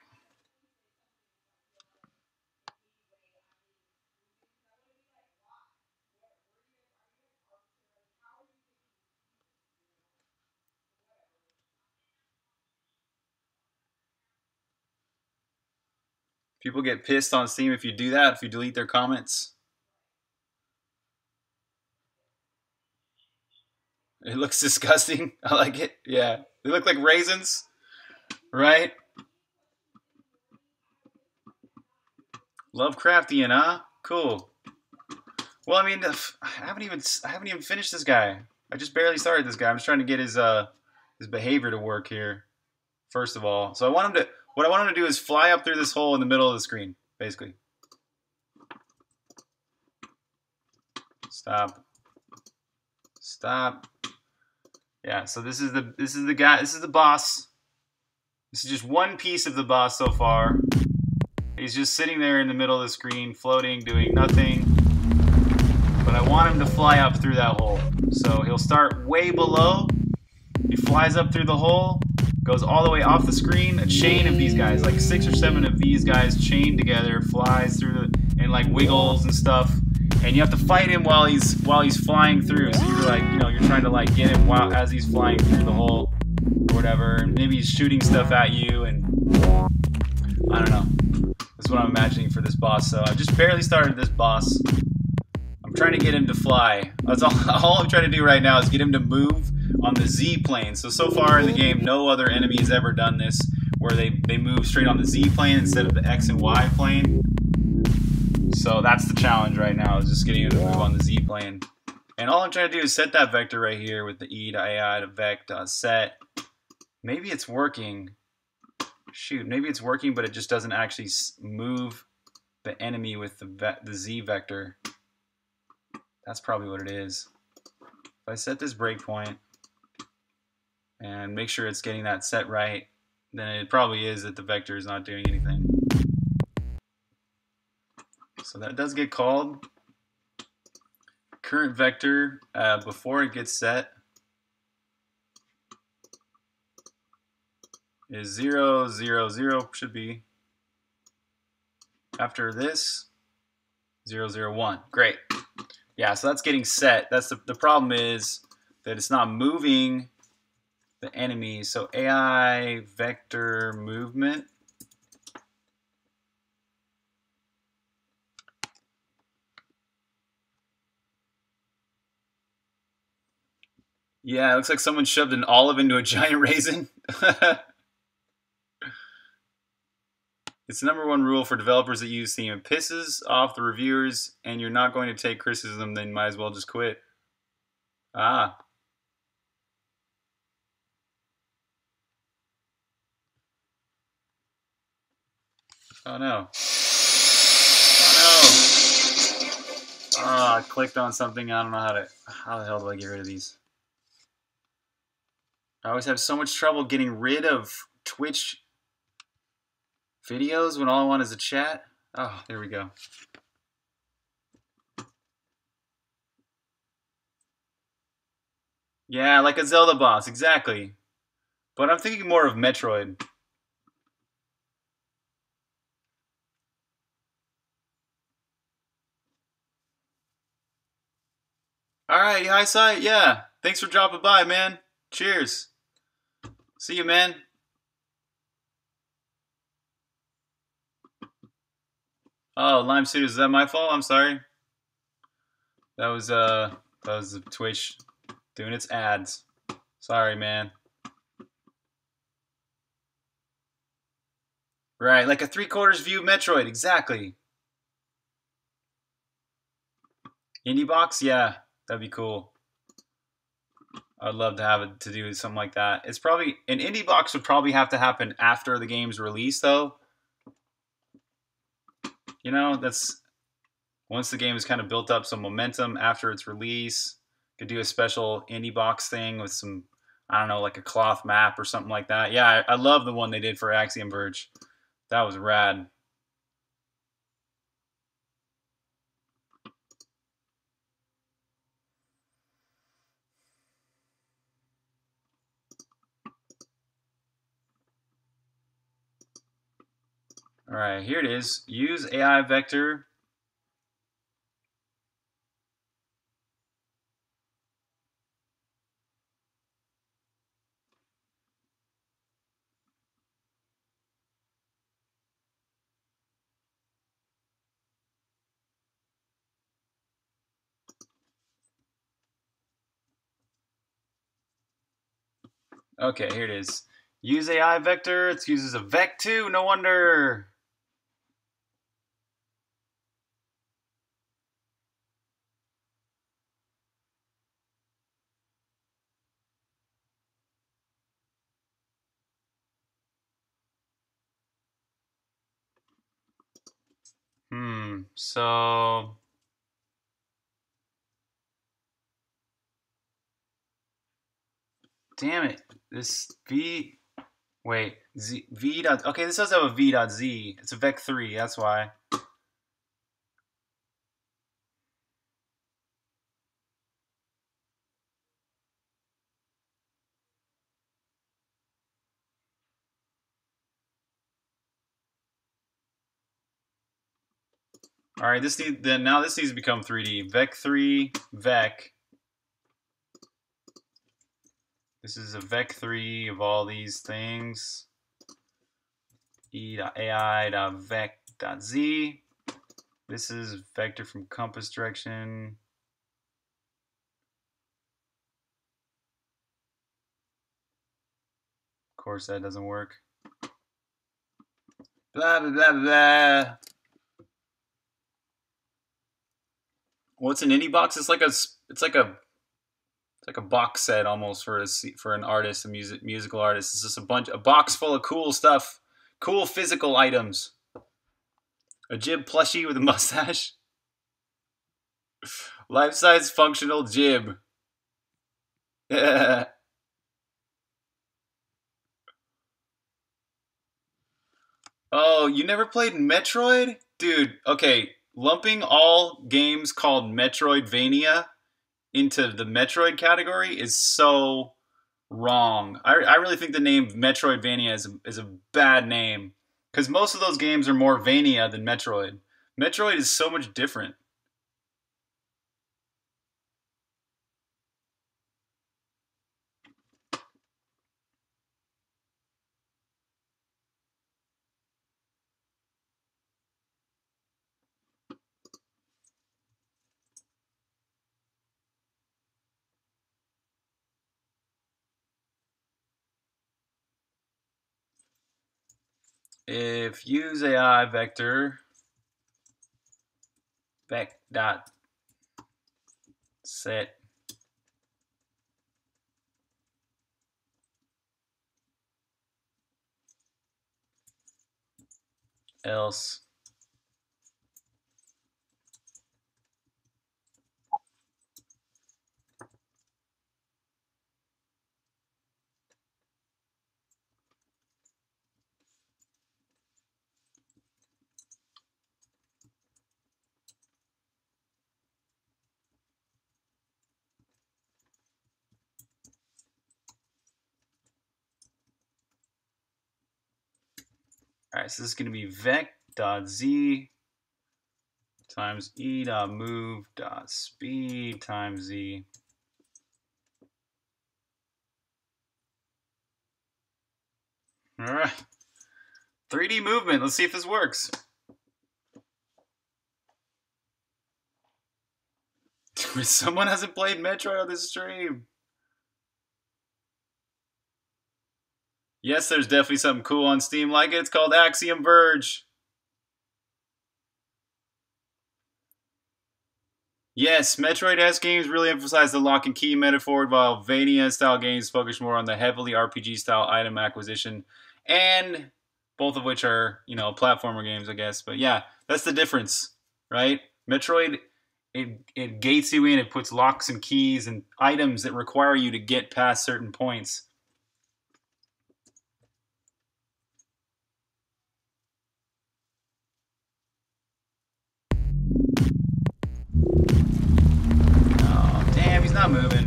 People get pissed on Steam if you do that, if you delete their comments. It looks disgusting. I like it. Yeah. They look like raisins, right? Lovecraftian, huh? Cool. Well, I mean, I haven't even finished this guy. I just barely started this guy. I'm just trying to get his behavior to work here, first of all. So what I want him to do is fly up through this hole in the middle of the screen, basically. Stop. Yeah, so this is the guy, this is the boss. This is just one piece of the boss so far. He's just sitting there in the middle of the screen, floating, doing nothing. But I want him to fly up through that hole. So he'll start way below. He flies up through the hole, goes all the way off the screen. A chain of these guys, like 6 or 7 of these guys chained together, flies through and like wiggles and stuff. And you have to fight him while he's flying through. So you're like, you're trying to like get him as he's flying through the hole or whatever. And maybe he's shooting stuff at you, and I don't know. That's what I'm imagining for this boss. So I just barely started this boss. I'm trying to get him to fly. That's all I'm trying to do right now is get him to move on the Z plane. So far in the game, no other enemy has ever done this, where they move straight on the Z plane instead of the X and Y plane. So that's the challenge right now, is just getting him to move on the Z plane. And all I'm trying to do is set that vector right here with the E to AI to vec set. Maybe it's working. Shoot, maybe it's working, but it just doesn't actually move the enemy with the Z vector. That's probably what it is. If I set this breakpoint and make sure it's getting that set right, then it probably is that the vector is not doing anything. So that does get called. Current vector before it gets set is 0, 0, 0, should be. After this, 0, 0, 1. Great. Yeah, so that's getting set. That's the problem is that it's not moving the enemy. So AI vector movement. Yeah, it looks like someone shoved an olive into a giant raisin. It's the #1 rule for developers that use Steam. It pisses off the reviewers, and you're not going to take criticism, then you might as well just quit. Ah. Oh no. Oh no. Oh, I clicked on something. I don't know how the hell do I get rid of these? I always have so much trouble getting rid of Twitch videos when all I want is a chat. Oh, there we go. Yeah, like a Zelda boss, exactly. But I'm thinking more of Metroid. Alright, hi Sai, yeah. Thanks for dropping by, man. Cheers. See you, man. Oh, Lime Suit, is that my fault? I'm sorry. That was Twitch doing its ads. Sorry, man. Right, like a 3/4 view Metroid, exactly. Indie box, yeah, that'd be cool. I'd love to have it to do something like that. It's probably an indie box would probably have to happen after the game's release, though. You know, that's once the game has kind of built up some momentum after its release. Could do a special indie box thing with some, I don't know, like a cloth map or something like that. Yeah, I love the one they did for Axiom Verge. That was rad. All right, here it is. Use AI vector. Okay, here it is. Use AI vector. It uses a vec2. No wonder. So damn it. This v wait z v dot. Okay, this does have a v dot z. It's a vec3. That's why. All right, now this needs to become 3D. Vec3 vec. This is a vec3 of all these things. e.ai.vec.z. This is vector from compass direction. Of course, that doesn't work. Blah blah blah blah. What's an indie box? It's like a box set almost for an artist, a musical artist. It's just a box full of cool stuff, cool physical items. A Jib plushie with a mustache. Life-size functional Jib. Oh, you never played Metroid? Dude, okay. Lumping all games called Metroidvania into the Metroid category is so wrong. I really think the name Metroidvania is a bad name. Because most of those games are more Vania than Metroid. Metroid is so much different. If use AI vector vec dot set else all right, so this is going to be vec.z times e.move.speed times z. All right. 3D movement. Let's see if this works. Someone hasn't played Metroid on this stream. Yes, there's definitely something cool on Steam like it. It's called Axiom Verge. Yes, Metroid-esque games really emphasize the lock and key metaphor, while Vania-style games focus more on the heavily RPG-style item acquisition, and both of which are, platformer games, I guess. But yeah, that's the difference, right? Metroid, it gates you in, it puts locks and keys and items that require you to get past certain points. Oh, damn, he's not moving.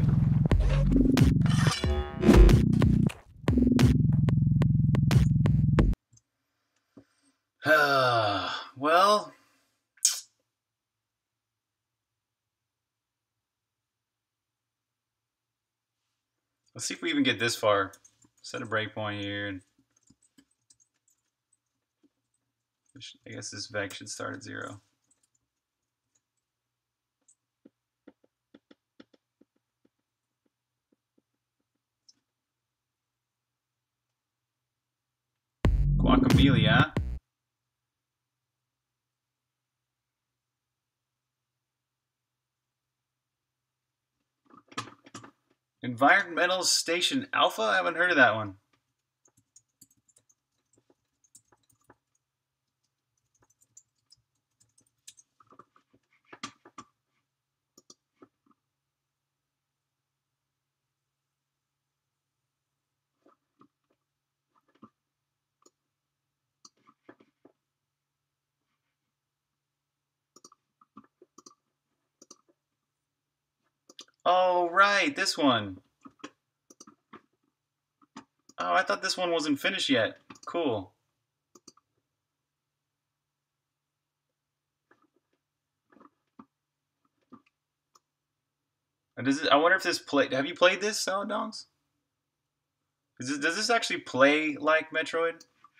Well, let's see if we even get this far. Set a breakpoint here. And I guess this Vec should start at 0. Guacamelee. Environmental Station Alpha? I haven't heard of that one. Oh, right, this one. Oh, I thought this one wasn't finished yet. Cool. I wonder if this play. Have you played this, Salad Dogs? Does this actually play like Metroid?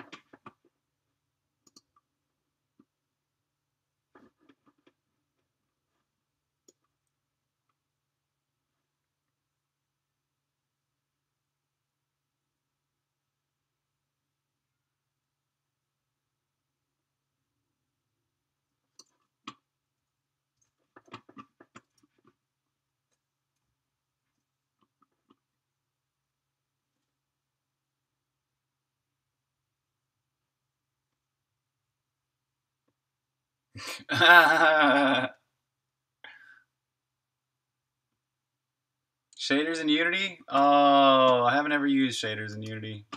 Shaders in Unity? Oh, I haven't ever used shaders in Unity.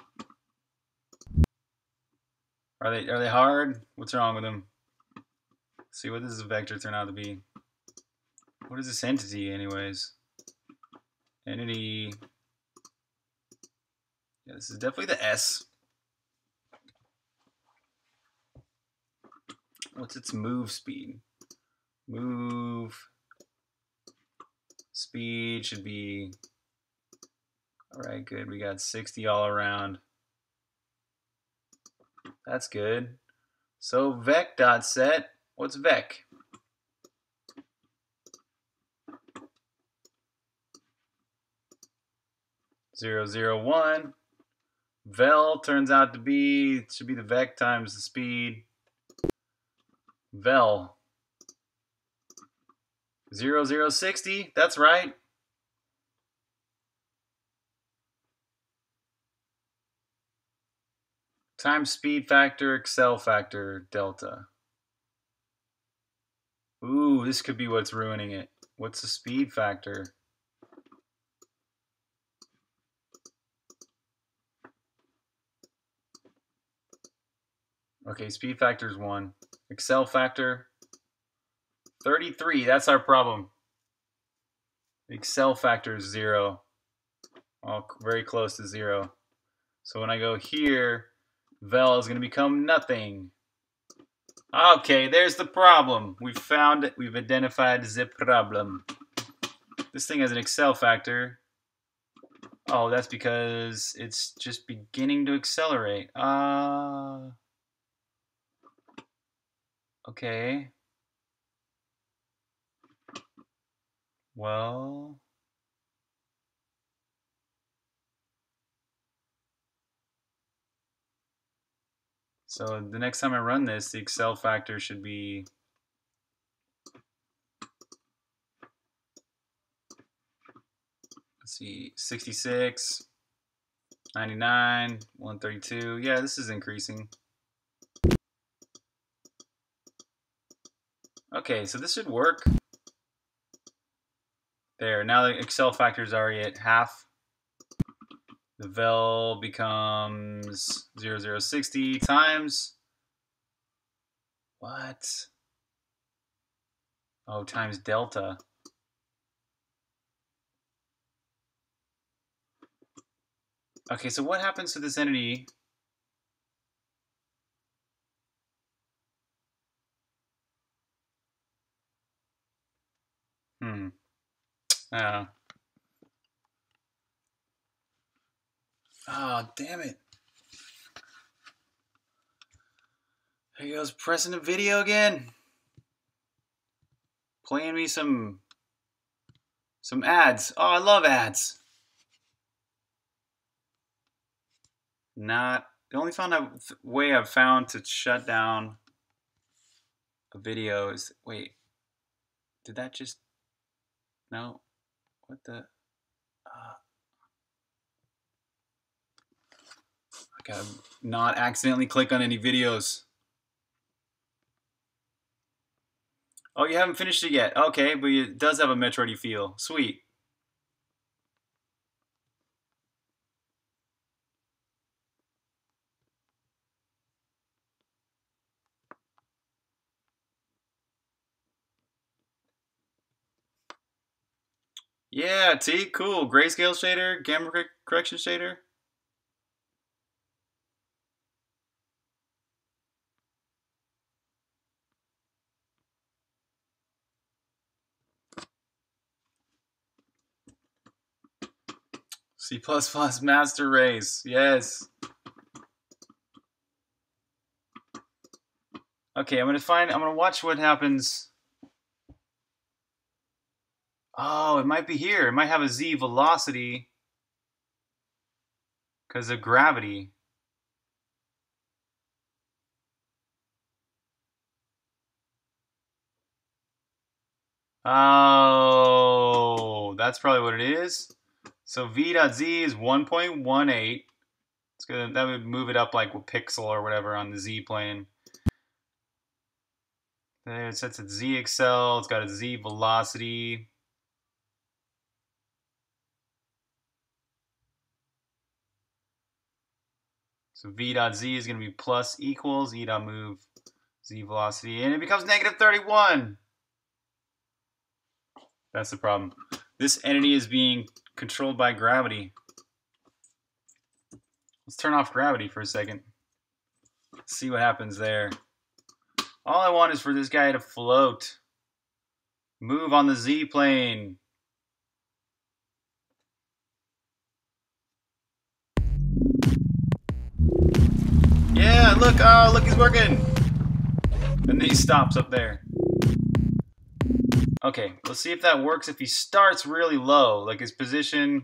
Are they hard? What's wrong with them? Let's see, what does this vector turn out to be? What is this entity, anyways? Entity. Yeah, this is definitely the S. What's its move speed? Move speed should be. All right, good. We got 60 all around. That's good. So vec.set. What's vec? 0, 0, 1. Vel turns out to be, should be the vec times the speed. Vel. 0, 0, 60. That's right. Times speed factor, excel factor, delta. Ooh, this could be what's ruining it. What's the speed factor? Okay, speed factor is 1. Excel factor, 33. That's our problem. Excel factor is 0. Oh, very close to 0. So when I go here, vel is going to become nothing. Okay, there's the problem. We've found it. We've identified the problem. This thing has an Excel factor. Oh, that's because it's just beginning to accelerate. Okay. Well. So the next time I run this, the Excel factor should be Let's see, 66, 99, 132. Yeah, this is increasing. Okay, so this should work. There, now the Excel factor is already at half. The vel becomes 0060 times what? Oh, times delta. Okay, so what happens to this entity? Oh, damn it. There he goes, pressing the video again. Playing me some ads. Oh, I love ads. Not the only way I've found to shut down a video is, wait, did that just, no, what the, I gotta not accidentally click on any videos. Oh, you haven't finished it yet. Okay, but it does have a Metroid feel. Sweet. Yeah, T, cool. Grayscale shader, gamma correction shader. C++ master race, yes. Okay, I'm gonna watch what happens. Oh, it might be here. It might have a Z velocity because of gravity. Oh, that's probably what it is. So v.z is 1.18. It's good. That would move it up like a pixel or whatever on the Z plane. There, it sets at ZXL. It's got a Z velocity. So v.z is going to be plus equals e.move Z velocity, and it becomes negative 31. That's the problem. This entity is being controlled by gravity. Let's turn off gravity for a second. See what happens there. All I want is for this guy to float. Move on the Z plane. Yeah, look, oh, look, he's working. And then he stops up there. Okay, let's see if that works if he starts really low, like his position.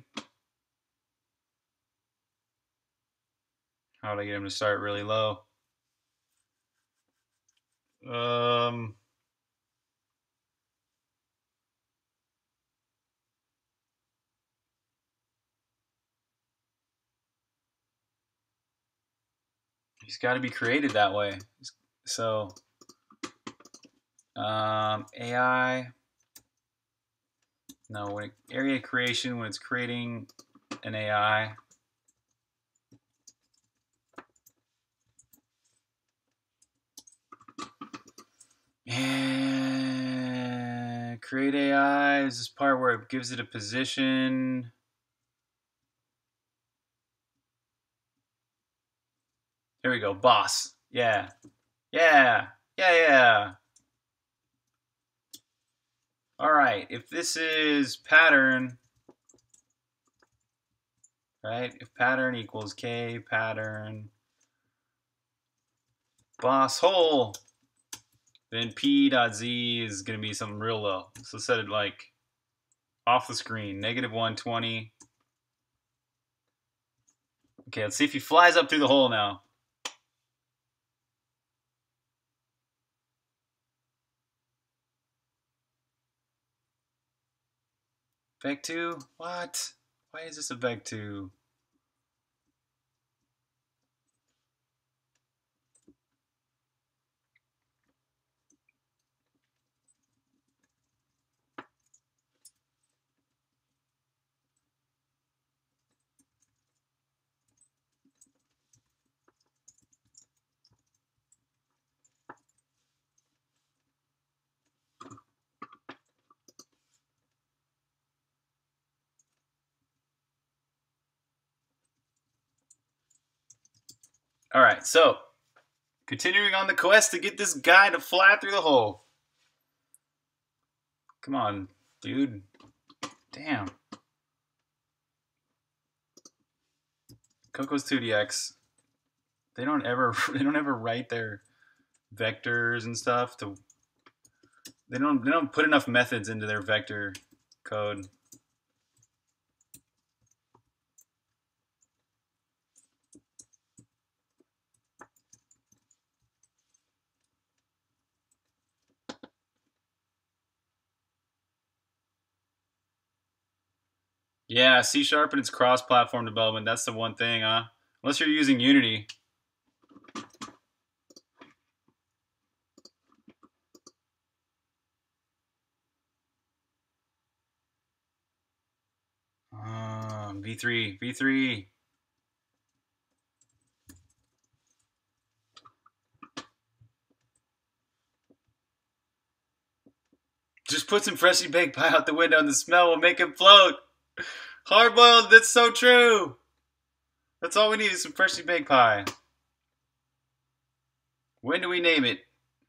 How do I get him to start really low? He's got to be created that way. So, AI. No, when area creation, when it's creating an AI. And create AI is this part where it gives it a position. Here we go, boss. Yeah. Yeah. Yeah, yeah. All right, if this is pattern, right? If pattern equals K pattern boss hole, then P.Z is going to be something real low. So set it like off the screen, negative 120. Okay, let's see if he flies up through the hole now. Vec 2? What? Why is this a vec2? All right, so continuing on the quest to get this guy to fly through the hole. Come on, dude. Damn. Coco's 2DX. They don't ever write their vectors and stuff to. They don't put enough methods into their vector code. Yeah, C# and its cross-platform development. That's the one thing, huh? Unless you're using Unity. V3. Just put some freshly baked pie out the window and the smell will make it float. Hard-boiled, that's so true. That's all we need is some freshly baked pie. When do we name it?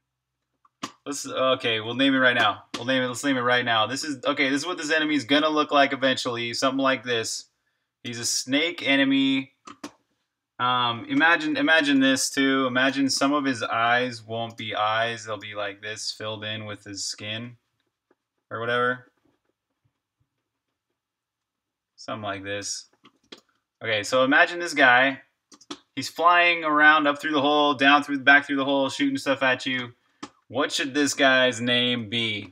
Okay, we'll name it right now. Let's name it right now. This is what this enemy is gonna look like eventually. Something like this. He's a snake enemy. Imagine this too. Imagine some of his eyes won't be eyes. They'll be like this, filled in with his skin. Or whatever. Something like this. Okay, so imagine this guy. He's flying around up through the hole, down through back through the hole, shooting stuff at you. What should this guy's name be?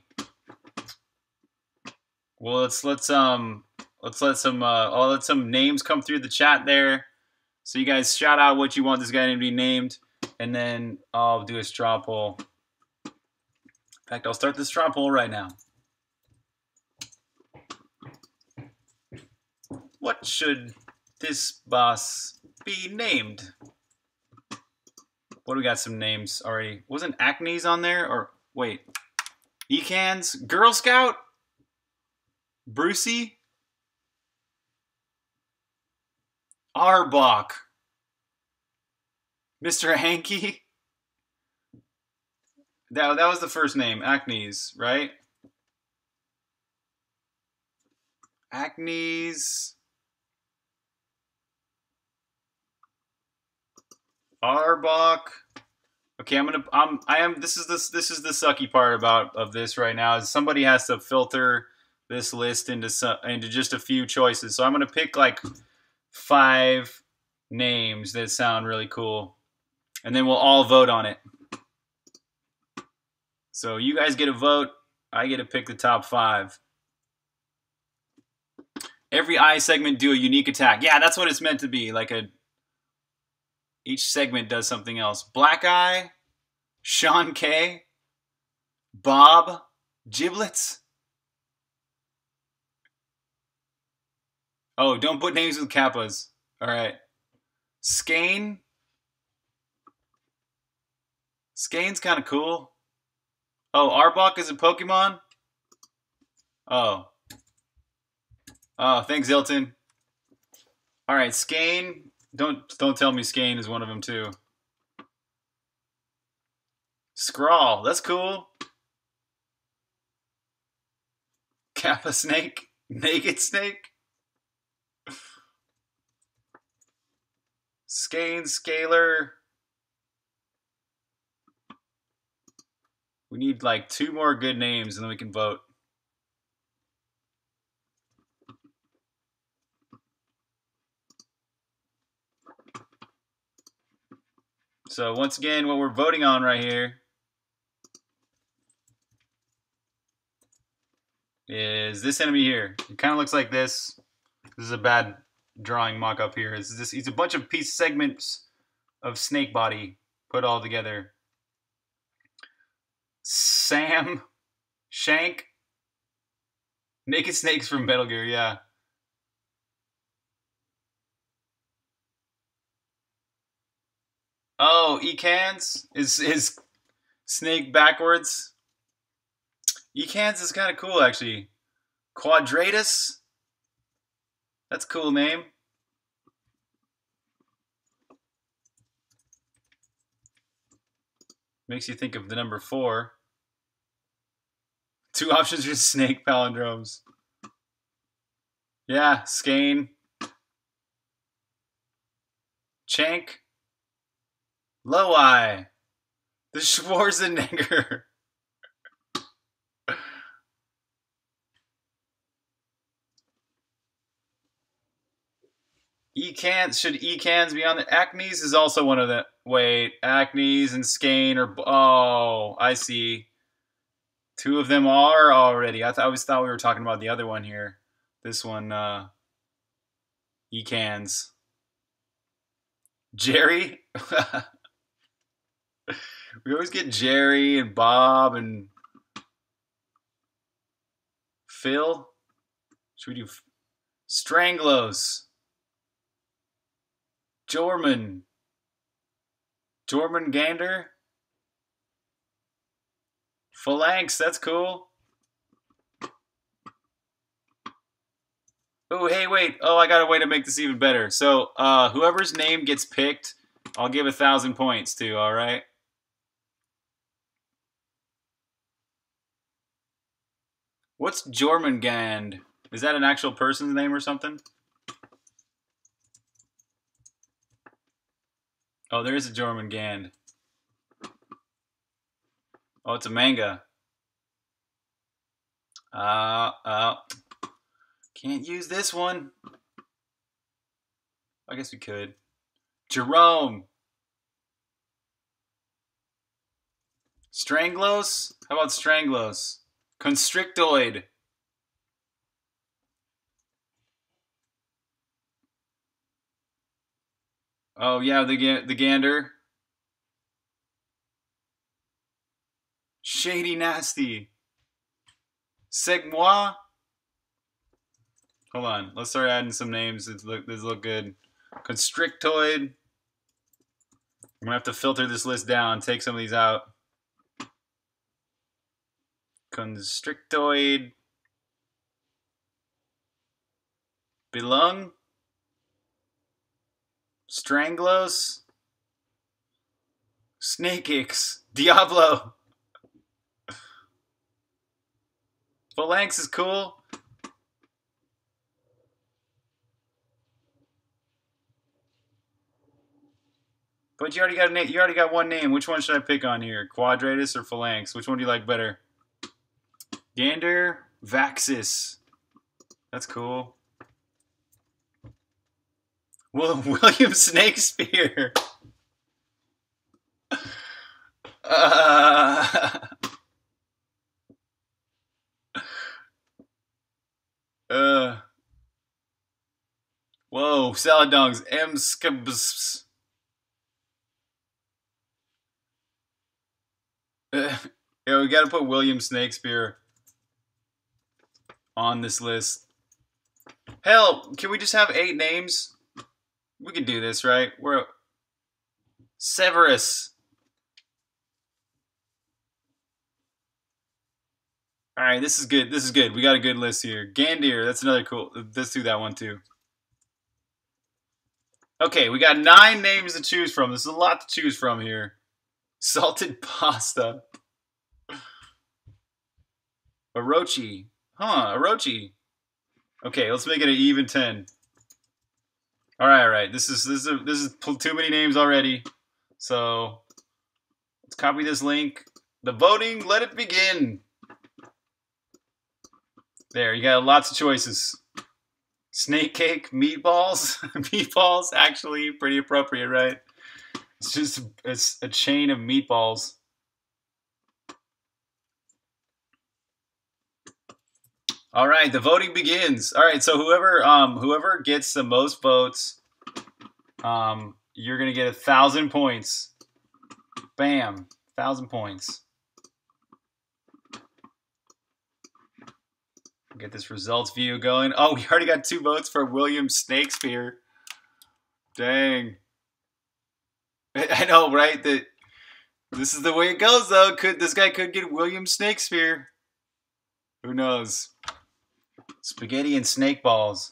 Well, let's let some names come through the chat there. So you guys shout out what you want this guy to be named, and then I'll do a straw poll. In fact, I'll start the straw poll right now. What should this boss be named? What do we got? Some names already. Wasn't Acne's on there? Or wait, Ecans, Girl Scout, Brucey, Arbok, Mr. Hanky. That was the first name, Acne's, right? Acne's. Arbok. Okay, this is the sucky part of this right now is somebody has to filter this list into just a few choices. So I'm gonna pick like 5 names that sound really cool, and then we'll all vote on it. So you guys get a vote. I get to pick the top 5. Every eye segment do a unique attack. Yeah, that's what it's meant to be. Like each segment does something else. Black Eye, Sean K, Bob, Giblets. Oh, don't put names with kappas. All right. Skane. Skane's kind of cool. Oh, Arbok is a Pokemon? Oh. Oh, thanks, Zilton. All right, Skane. Don't tell me Skane is one of them too. Scrawl, that's cool. Kappa Snake, Naked Snake. Skane, Scalar. We need like 2 more good names and then we can vote. So once again, what we're voting on right here is this enemy here. It kind of looks like this. This is a bad drawing mock-up here. It's a bunch of piece segments of snake body put all together. Sam Shank. Naked Snakes from Metal Gear, yeah. Oh, Ecans is snake backwards. Ecans is kind of cool, actually. Quadratus. That's a cool name. Makes you think of the number 4. 2 options are snake palindromes. Yeah, Skane. Chank. Loweye. The Schwarzenegger. Ecans, should Ecans be on the Acnes is also one of the wait, Acnes and Skane are oh, I see. 2 of them are already. I always thought we were talking about the other one here. This one Ecans. Jerry? We always get Jerry and Bob and Phil. Should we do Stranglos? Jorman Gander? Phalanx, that's cool. Oh, hey, wait. Oh, I got a way to make this even better. So, whoever's name gets picked, I'll give 1,000 points to, all right? What's Jormungand? Is that an actual person's name or something? Oh, there is a Jormungand. Oh, it's a manga. Can't use this one. I guess we could. Jerome. Stranglos? How about Stranglos? Constrictoid. Oh, yeah, the gander. Shady Nasty. Segmois. Hold on. Let's start adding some names. These look good. Constrictoid. I'm going to have to filter this list down. Take some of these out. Constrictoid. Belung. Stranglos. Snake-Ix. Diablo. Phalanx is cool. But you already got one name. Which one should I pick on here? Quadratus or Phalanx? Which one do you like better? Gander, Vaxis. That's cool. William Snakespeare. Whoa, Saladongs. Skibs. Yeah, we gotta put William Snakespeare on this list. Hell, can we just have 8 names? We can do this, right? We're Severus. All right, this is good. This is good. We got a good list here. Gandir, that's another cool. Let's do that one too. Okay, we got 9 names to choose from. This is a lot to choose from here. Salted pasta. Orochi. Huh, Orochi. Okay, let's make it an even 10. All right. This is too many names already. So let's copy this link. The voting, let it begin. There, you got lots of choices. Snake cake, meatballs. Meatballs, actually pretty appropriate, right? It's a chain of meatballs. All right, the voting begins. All right, so whoever gets the most votes, you're gonna get 1,000 points. Bam, 1,000 points. Get this results view going. Oh, we already got 2 votes for William Snakespeare. Dang. I know, right? This is the way it goes, though. This guy could get William Snakespeare. Who knows? Spaghetti and snake balls.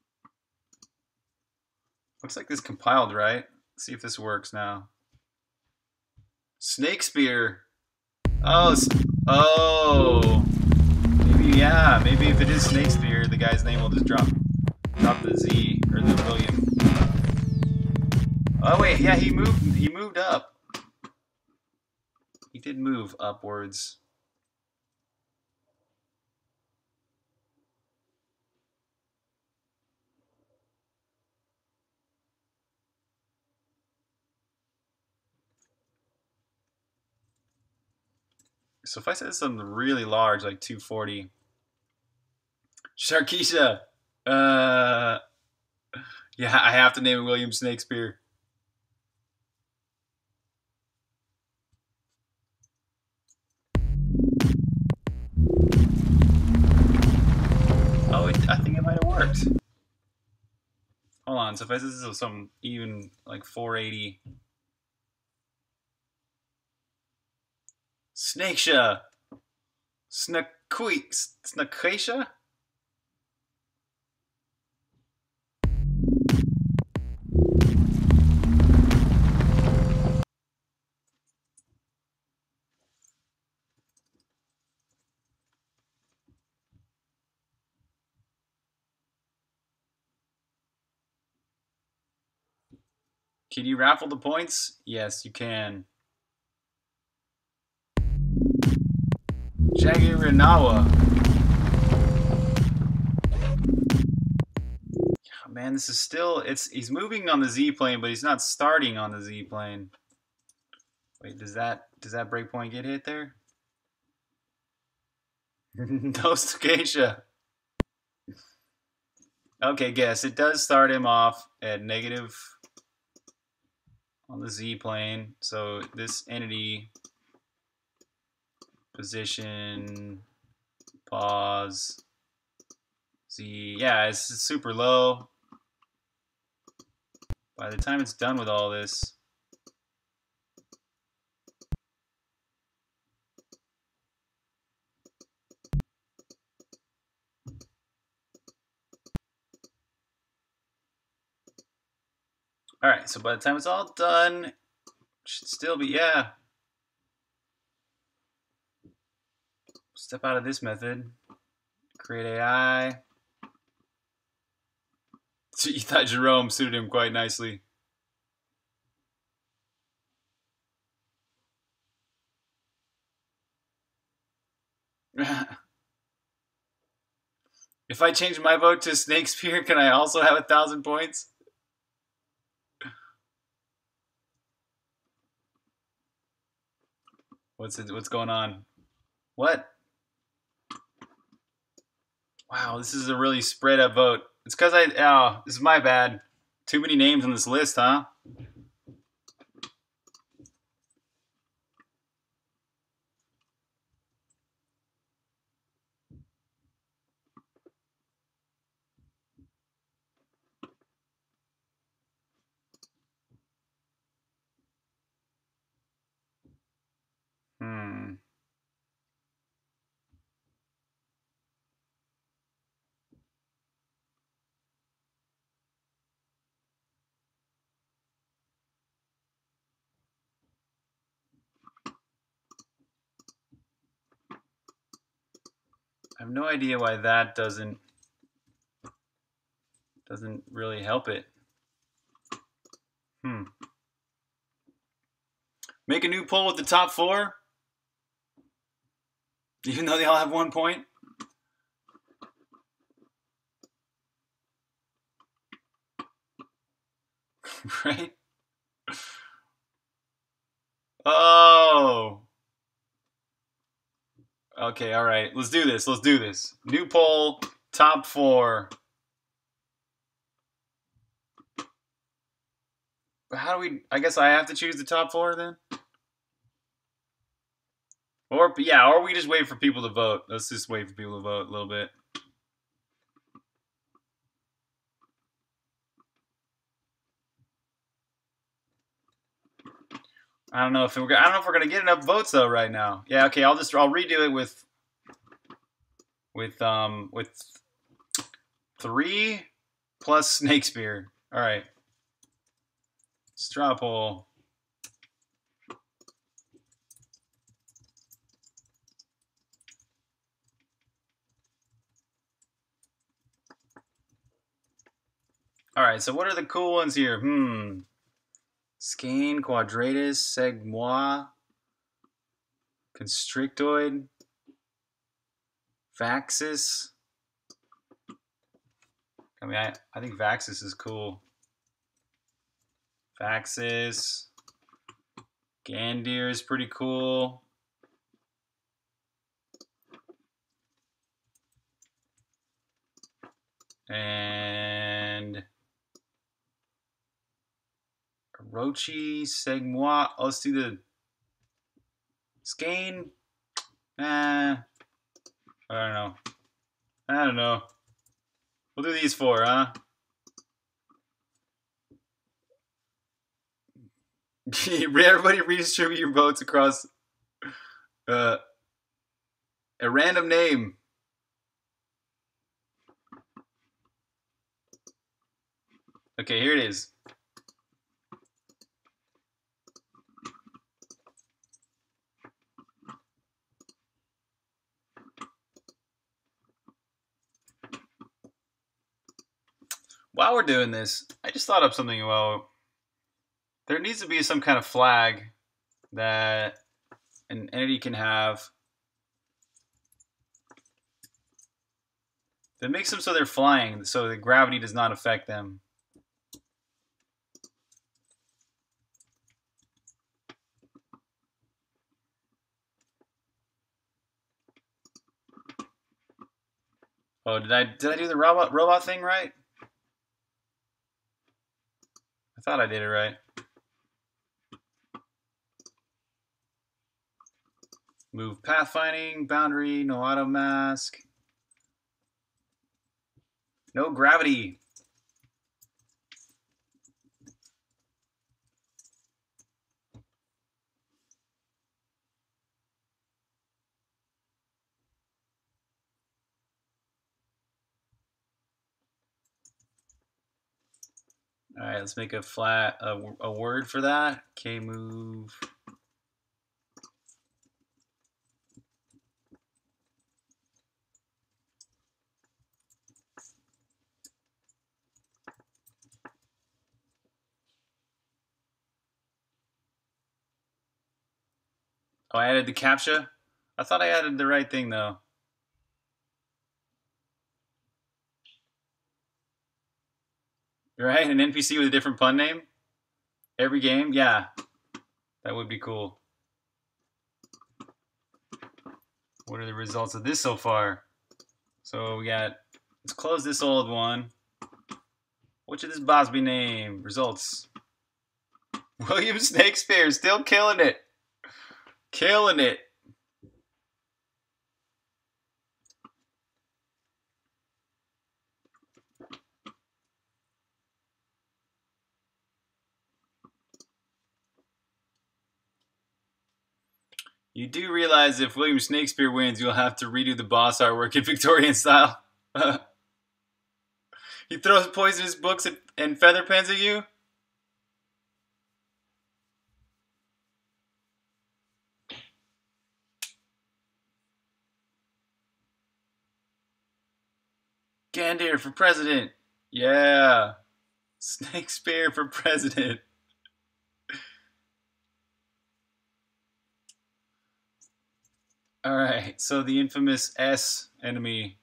Looks like this compiled, right? Let's see if this works now. Snakespeare. Oh. Maybe, yeah. Maybe if it is Snakespeare, the guy's name will just drop the Z or the William. Oh wait, yeah, he moved up. He did move upwards. So if I said something really large, like 240. Sharkeisha. Yeah, I have to name it William Snakespeare. Oh, I think it might have worked. Hold on, so if I said this was some even like 480. Snakesha. Snakesha? Can you raffle the points? Yes, you can. Jagirunawa. Oh, man, this is still he's moving on the Z plane, but he's not starting on the Z plane. Wait, does that breakpoint get hit there? No Stokacia. Okay, guess it does start him off at negative on the Z plane. So this entity position pause Z, yeah, it's super low. By the time it's done with all this, all right, so by the time it's all done, it should still be, yeah. Step out of this method. Create AI. So you thought Jerome suited him quite nicely. If I change my vote to Snakespeare, can I also have 1,000 points? What's going on? What? Wow, this is a really spread up vote. It's because this is my bad. Too many names on this list, huh? I have no idea why that doesn't really help it. Make a new poll with the top 4, even though they all have 1 point. Right? Oh. Okay, all right. Let's do this. Let's do this. New poll, top 4. How do we... I guess I have to choose the top 4 then? Or, yeah, or we just wait for people to vote. Let's just wait for people to vote a little bit. I don't know if we're gonna get enough votes though right now. Yeah, okay. I'll redo it with 3 plus Snake Spear. All right. Straw poll. All right. So what are the cool ones here? Skein, Quadratus, Segmois, Constrictoid, Vaxis. I mean, I think Vaxis is cool. Vaxis. Gandir is pretty cool. And Orochi, Segmois. Oh, let's do the Skein. I don't know. We'll do these 4, huh? Everybody redistribute your votes across a random name. Okay, here it is. While we're doing this, I just thought up something. Well, there needs to be some kind of flag that an entity can have that makes them so they're flying, so the gravity does not affect them. Oh, did I do the robot thing right? I thought I did it right. Move pathfinding, boundary, no auto mask. No gravity. All right, let's make a word for that. Okay, move. Oh, I added the CAPTCHA? I thought I added the right thing, though. Right? An NPC with a different pun name? Every game? Yeah. That would be cool. What are the results of this so far? So we got... Let's close this old one. What should this boss be named? Results. William Snake Spear, still killing it. Killing it. You do realize if William Snake Spear wins, you'll have to redo the boss artwork in Victorian style. He throws poisonous books and feather pens at you? Gandir for president. Yeah. Snake Spear for president. Alright, so the infamous S enemy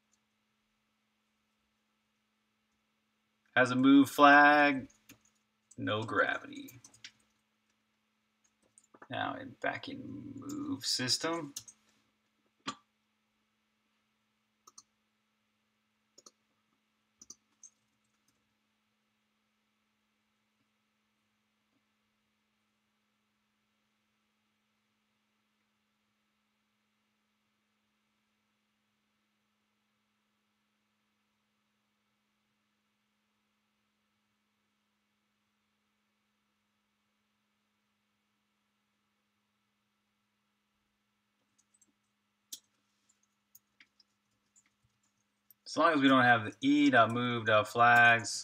has a move flag. No gravity. Now back in move system. As long as we don't have the e.move.flags.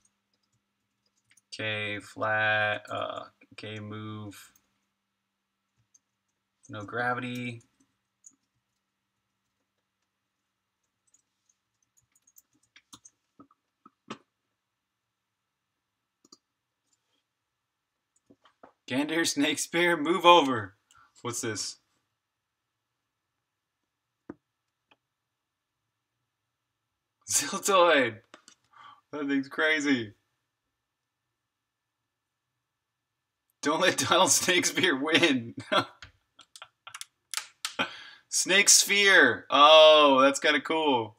Okay, flag. Okay, move. No gravity. Gandir, Snake Spear, move over. What's this? Ziltoid. That thing's crazy. Don't let Donald Snake Spear win. Snake Sphere. Oh, that's kind of cool.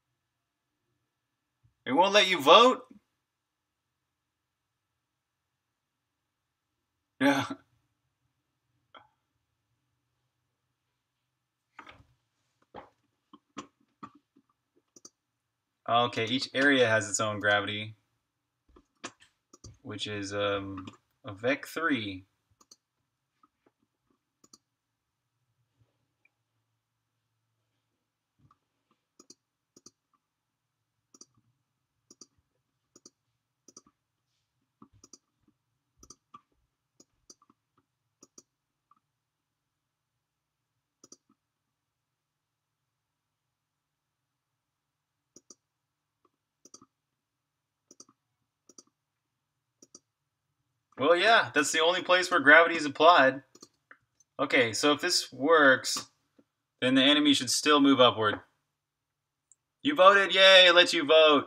It won't let you vote? Yeah. Okay, each area has its own gravity, which is a Vec 3. Well, yeah, that's the only place where gravity is applied. Okay, so if this works, then the enemy should still move upward. You voted, yay, I let you vote.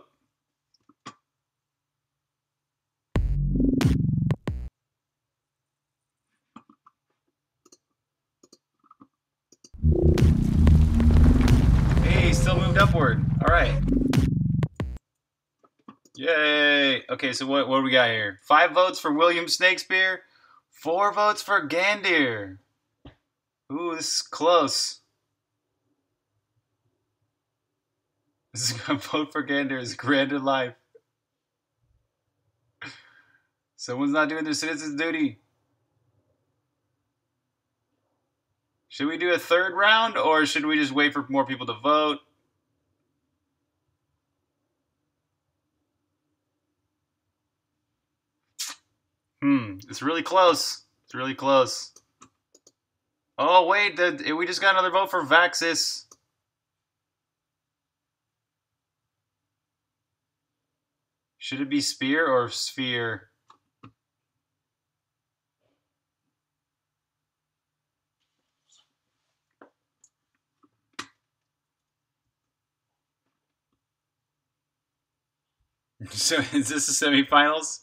Hey, still moved upward. All right. Yay. Okay, so what do we got here? 5 votes for William Snakespeare, 4 votes for Gandir. Ooh, this is close. This is gonna vote for Gandir is grander life. Someone's not doing their citizen's duty. Should we do a 3rd round, or should we just wait for more people to vote? It's really close. It's really close. Oh, wait, we just got another vote for Vaxis. Should it be Spear or Sphere? So is this the semifinals?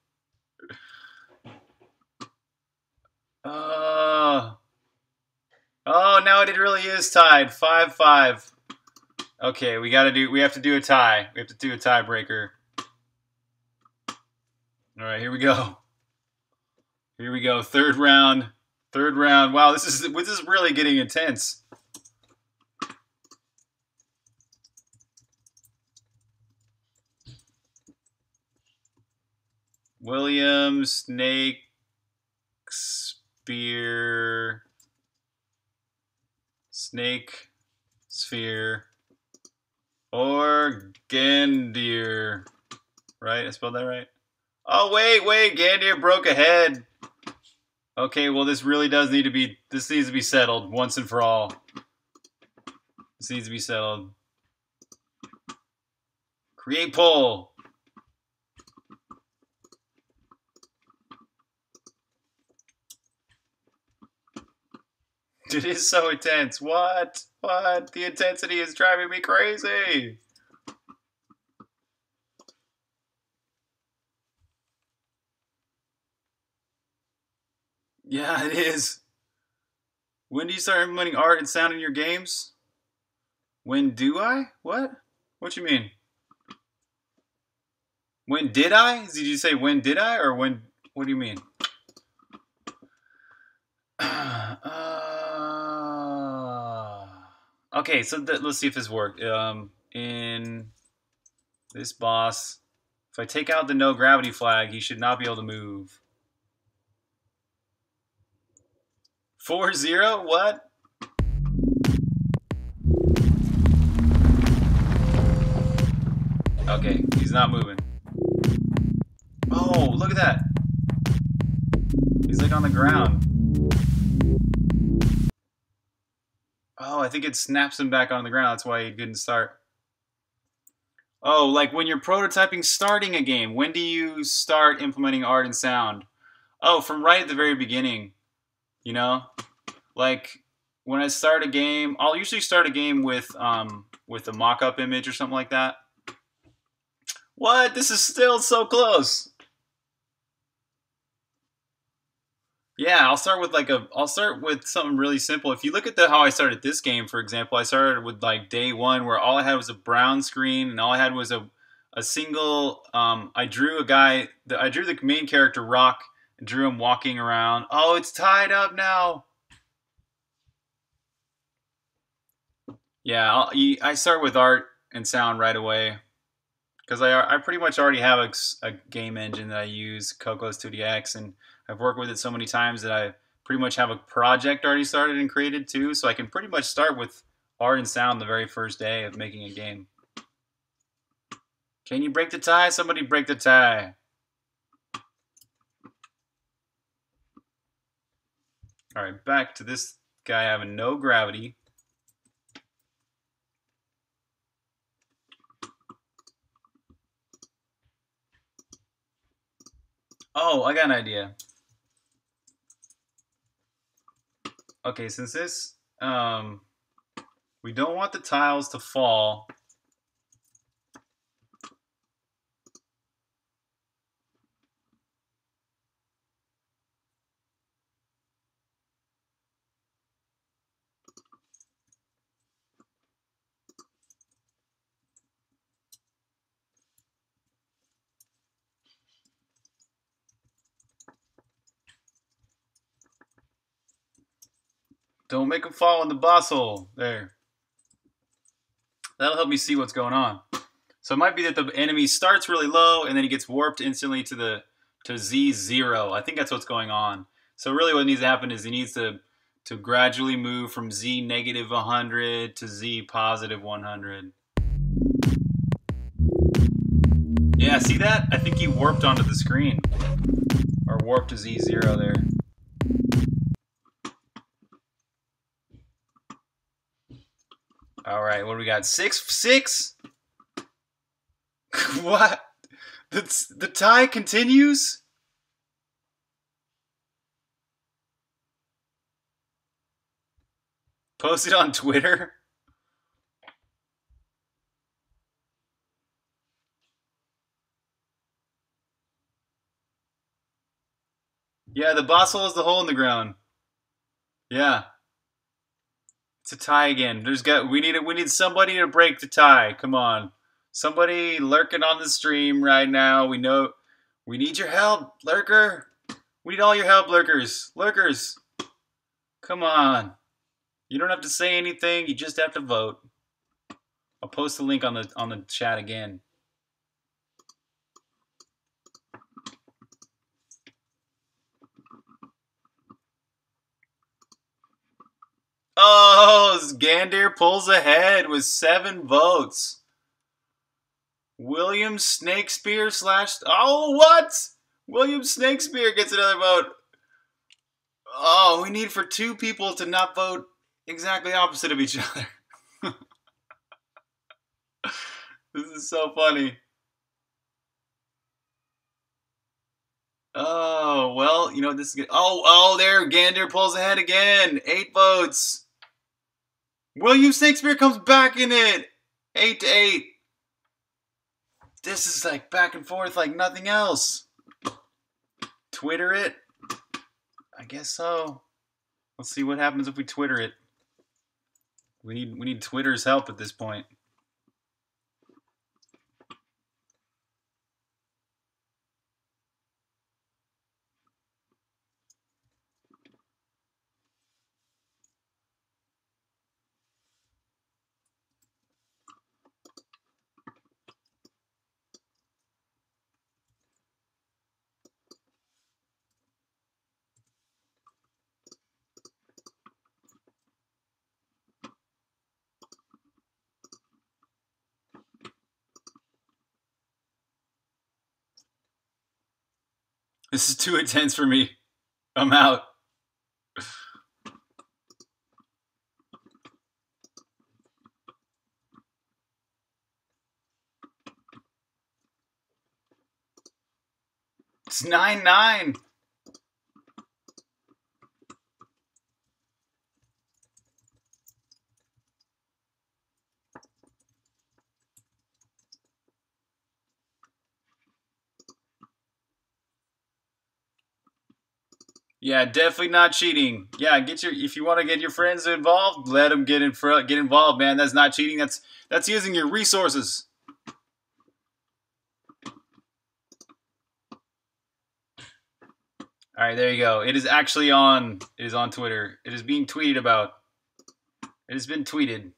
Oh, now it really is tied. 5-5. Okay, we have to do a tie. We have to do a tiebreaker. All right, here we go. Here we go. 3rd round. 3rd round. Wow, this is really getting intense. William Snake Spear. Snake Sphere. Or Gandir. Right? I spelled that right? Oh, wait. Gandir broke ahead. Okay, well, this really does need to be... This needs to be settled once and for all. This needs to be settled. Create poll. It is so intense. What? The intensity is driving me crazy. Yeah, it is. When do you start implementing art and sound in your games? When do I? What? What you mean? When did I? Did you say when did I or when? What do you mean? Okay, so let's see if this worked. In this boss, if I take out the no gravity flag, he should not be able to move. 4-0? What? Okay, he's not moving. Oh, look at that. He's like on the ground. Oh, I think it snaps him back on the ground. That's why he didn't start. Oh, like when you're prototyping starting a game, when do you start implementing art and sound? Oh, from right at the very beginning, you know? Like when I start a game, I'll usually start a game with a mock-up image or something like that. What? This is still so close. Yeah, I'll start with something really simple. If you look at how I started this game, for example, I started with like day one where all I had was a brown screen and all I had was a single. I drew I drew the main character Rock, and drew him walking around. Oh, it's tied up now. Yeah, I start with art and sound right away because I pretty much already have a game engine that I use, Cocos 2DX, and I've worked with it so many times that I pretty much have a project already started and created too, so I can pretty much start with art and sound the very first day of making a game. Can you break the tie? Somebody break the tie. All right, back to this guy having no gravity. Oh, I got an idea. Okay, since this, we don't want the tiles to fall. Don't make them fall in the boss hole. There. That'll help me see what's going on. So it might be that the enemy starts really low and then he gets warped instantly to Z0. I think that's what's going on. So really what needs to happen is he needs to gradually move from Z negative 100 to Z positive 100. Yeah, see that? I think he warped onto the screen. Or warped to Z0 there. All right, what do we got? 6-6? What? The tie continues? Post it on Twitter? Yeah, the boss hole is the hole in the ground. Yeah. It's a tie again. We need somebody to break the tie. Come on. Somebody lurking on the stream right now. We need your help, lurker. We need all your help, lurkers. Lurkers. Come on. You don't have to say anything, you just have to vote. I'll post the link on the chat again. Oh, Gander pulls ahead with 7 votes. William Snakespeare / Oh, what? William Snakespeare gets another vote. Oh, we need for 2 people to not vote exactly opposite of each other. This is so funny. Oh, well, you know, this is good. Oh, there, Gander pulls ahead again. 8 votes. William Shakespeare comes back in it. 8-8. This is like back and forth like nothing else. Twitter it? I guess so. Let's see what happens if we Twitter it. We need Twitter's help at this point. This is too intense for me. I'm out. It's 9-9. Yeah, definitely not cheating. Yeah, if you want to get your friends involved, let them get involved, man. That's not cheating. That's using your resources. All right, there you go. It is actually on. It is on Twitter. It is being tweeted about. It has been tweeted.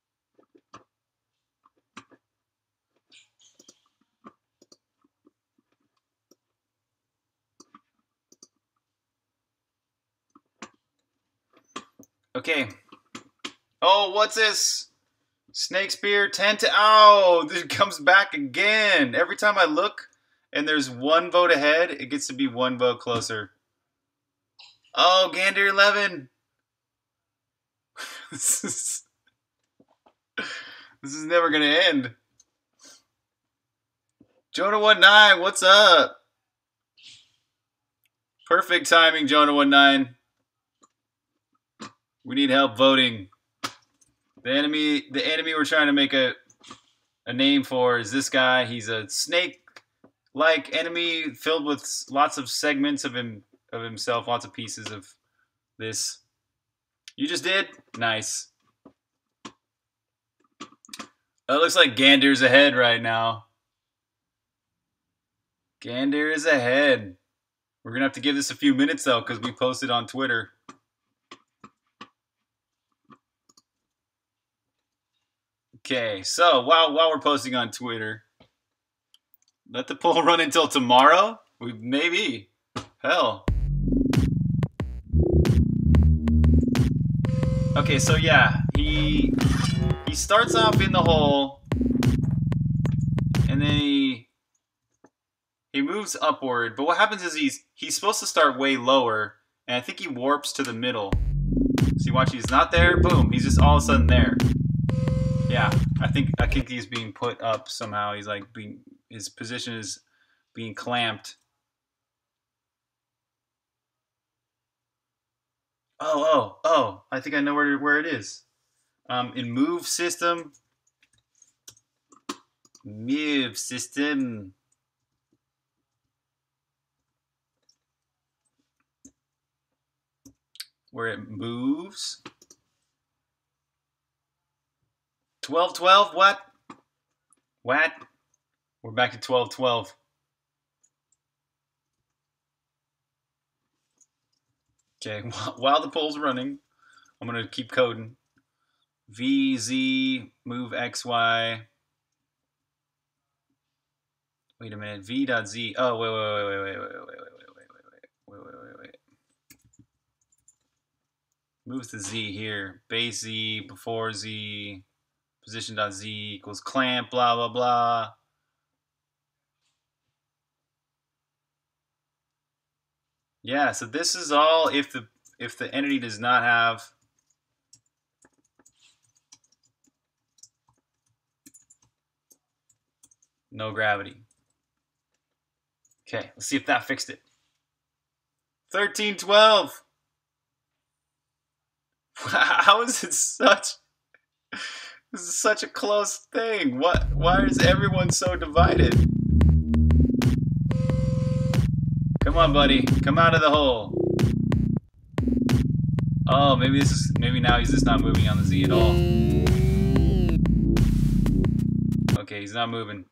Okay. Oh, what's this? Snake Spear 10 to... Oh, this comes back again. Every time I look and there's one vote ahead, it gets to be one vote closer. Oh, Gander 11. This is never going to end. Jonah19, what's up? Perfect timing, Jonah19. We need help voting. The enemy we're trying to make a name for is this guy. He's a snake-like enemy filled with lots of segments of himself, lots of pieces of this. You just did? Nice. It looks like Gander's ahead right now. Gander is ahead. We're going to have to give this a few minutes, though, because we posted on Twitter. Okay, so while we're posting on Twitter, let the poll run until tomorrow? Maybe. Hell. Okay, so yeah, he starts off in the hole, and then he moves upward. But what happens is he's supposed to start way lower, and I think he warps to the middle. So you watch, he's not there. Boom, he's just all of a sudden there. Yeah, I think he's being put up somehow. He's like his position is being clamped. Oh! I think I know where it is. In move system. Where it moves. 12-12, what? What? We're back to 12-12. Okay, while the poll's running, I'm going to keep coding. VZ, move XY. Wait a minute, V.Z. Oh, wait. Moves to Z here. Base Z, before Z, position.Z equals clamp, blah, blah, blah. Yeah, so this is all if the entity does not have no gravity. Okay, let's see if that fixed it. 13-12. How is it this is such a close thing? Why is everyone so divided? Come on, buddy. Come out of the hole. Oh, maybe now he's just not moving on the Z at all. Okay, he's not moving.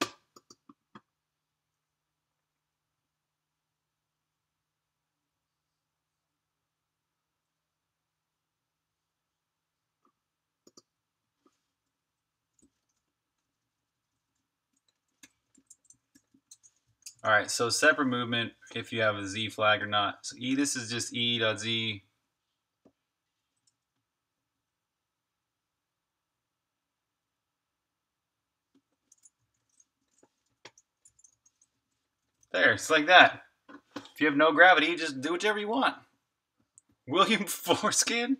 All right, so separate movement if you have a Z flag or not. So this is just E.Z. There, it's like that. If you have no gravity, just do whichever you want. William Foreskin?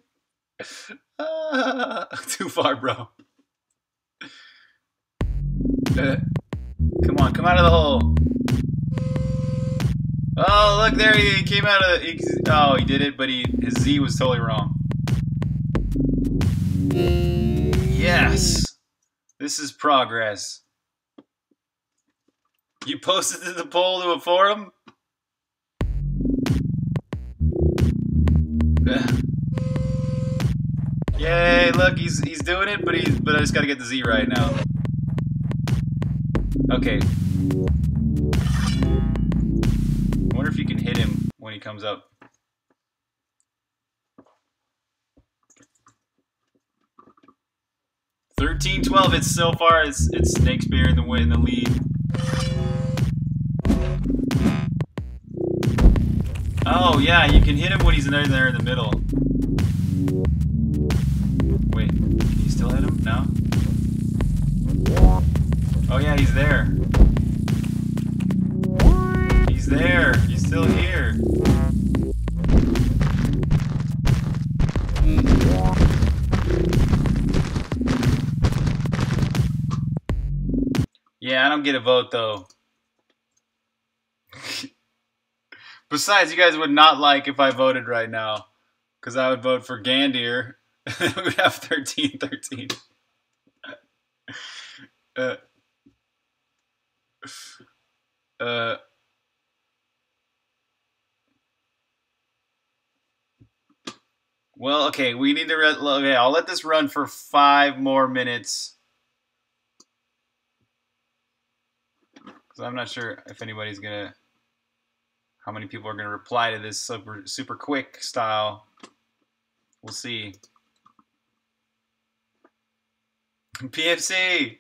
Too far, bro. Come on, come out of the hole. Oh, look there, he came out of the... Oh, he did it, but his Z was totally wrong. Yes! This is progress. You posted to the poll to a forum? Yay, look, he's doing it, but I just gotta get the Z right now. Okay. I wonder if you can hit him when he comes up. $13-12. It's so far. It's Snakespeare in the lead. Oh yeah, you can hit him when he's there in the middle. Wait, can you still hit him? No. Oh yeah, he's there. He's there. He's still here. Yeah, I don't get a vote though. Besides, you guys would not like if I voted right now, because I would vote for Gandir. We would have 13-13. Well, okay, we need to... Okay, I'll let this run for 5 more minutes. Because I'm not sure if anybody's going to... How many people are going to reply to this super quick style. We'll see. PFC!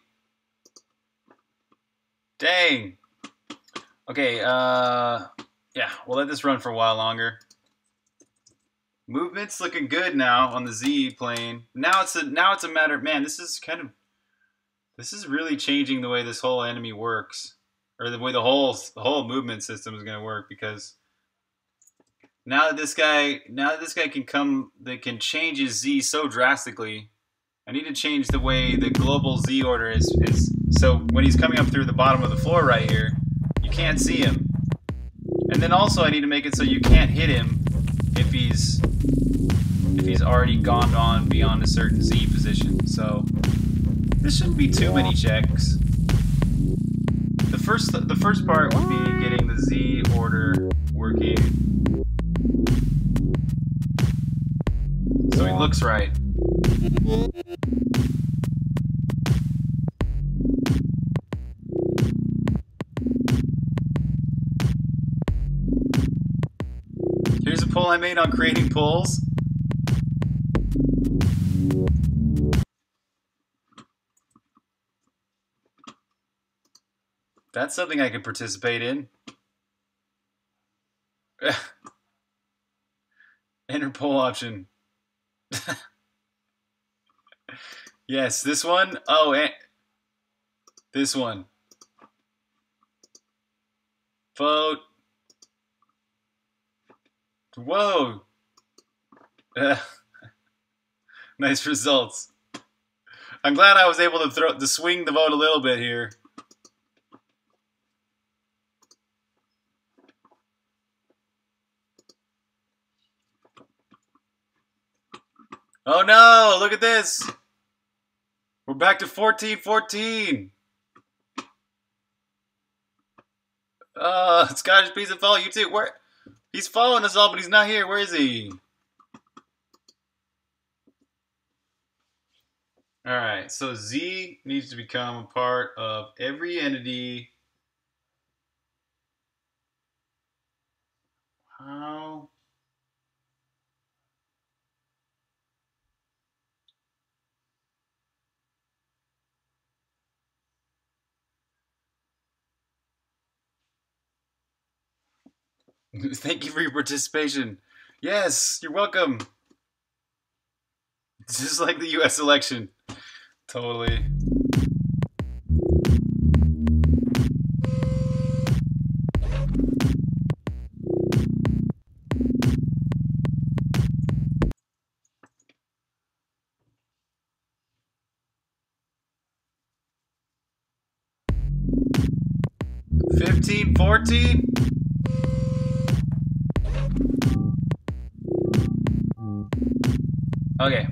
Dang! Okay, yeah, we'll let this run for a while longer. Movement's looking good now on the Z plane. Now it's a matter of, man, this is really changing the way this whole enemy works. Or the way the whole movement system is going to work, because now that this guy can change his Z so drastically, I need to change the way the global Z order is so when he's coming up through the bottom of the floor right here, you can't see him. And then also I need to make it so you can't hit him if he's already gone on beyond a certain Z position. So this shouldn't be too many checks. The first part would be getting the Z order working so he looks right. Here's a poll I made on creating polls. That's something I could participate in. Enter poll option. Yes, this one. Oh, and this one. Vote. Whoa. Nice results. I'm glad I was able to swing the vote a little bit here. Oh no, look at this. We're back to 14-14. Scottish Pizza follow you too. Where? He's following us all, but he's not here. Where is he? Alright, so Z needs to become a part of every entity. How? Thank you for your participation. Yes, you're welcome. It's just like the US election. Totally. 15, 14. Okay.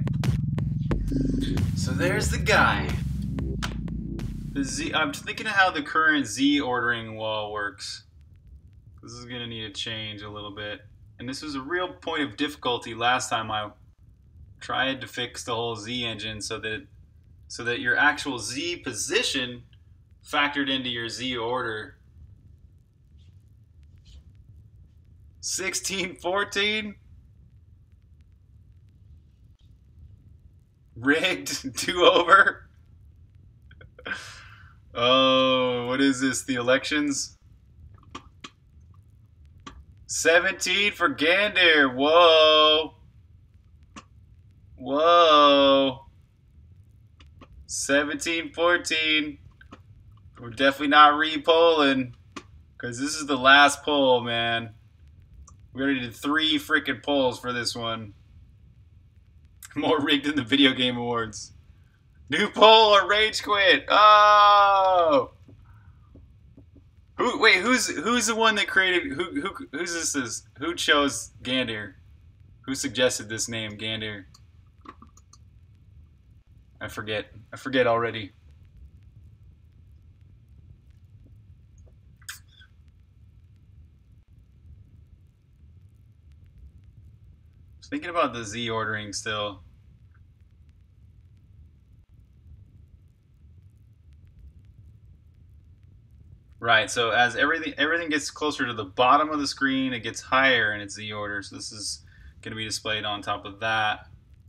So there's the guy. The Z. I'm thinking of how the current Z ordering wall works. This is gonna need to change a little bit. And this was a real point of difficulty last time I tried to fix the whole Z engine so that your actual Z position factored into your Z order. 16, 14. Rigged. 2 over. Oh, what is this? The elections? 17 for Gander. Whoa. Whoa. 17, 14. We're definitely not re-polling, because this is the last poll, man. We already did 3 freaking polls for this one. More rigged than the video game awards. New poll or rage quit. Oh. Wait, who's the one that created? Who's this? Is who chose Gander? Who suggested this name, Gander? I forget. I forget already. I was thinking about the Z ordering still. Right, so as everything gets closer to the bottom of the screen, it gets higher in its Z order. So this is going to be displayed on top of that.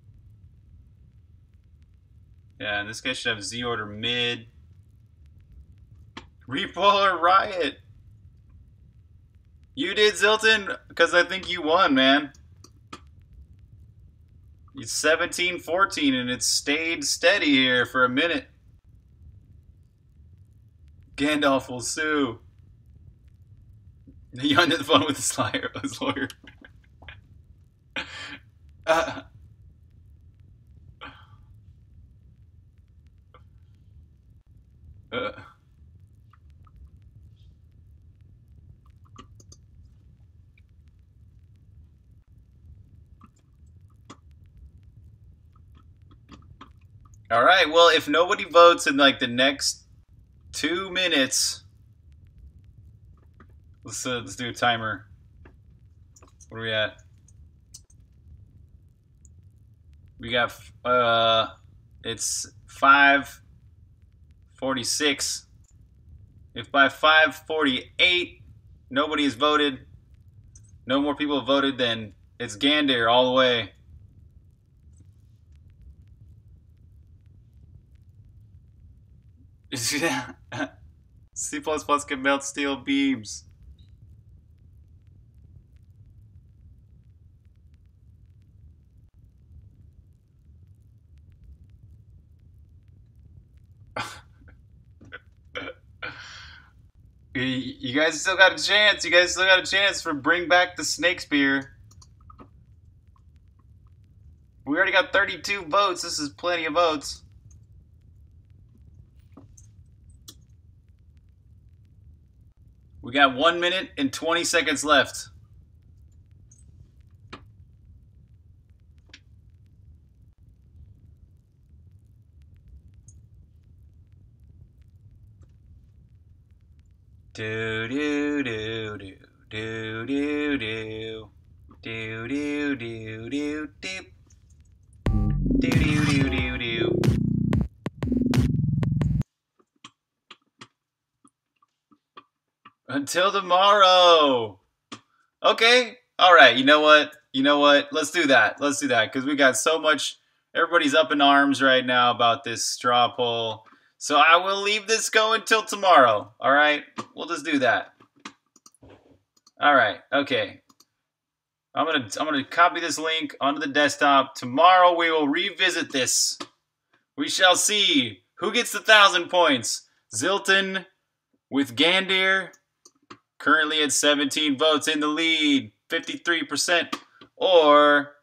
Yeah, and this guy should have Z order mid. Repoll or riot? You did, Zilton, because I think you won, man. It's 17-14, and it's stayed steady here for a minute. Gandalf will sue. He under the phone with his lawyer. All right. Well, if nobody votes in like the next 2 minutes, let's do a timer. What are we at? We got it's 5:46. If by 5:48 nobody has voted, no more people have voted, then it's Gander all the way. C++ can melt steel beams. You guys still got a chance. You guys still got a chance for bring back the snake spear. We already got 32 votes. This is plenty of votes. We got 1 minute and 20 seconds left. Do do do do do do do do do do do do do do do do. Until tomorrow. Okay. All right. You know what? You know what? Let's do that. Let's do that, because we got so much. Everybody's up in arms right now about this straw poll. So I will leave this go until tomorrow. All right? We'll just do that. All right. Okay. I'm gonna copy this link onto the desktop. Tomorrow we will revisit this. We shall see who gets the 1,000 points. Zilton with Gander currently at 17 votes in the lead, 53%, or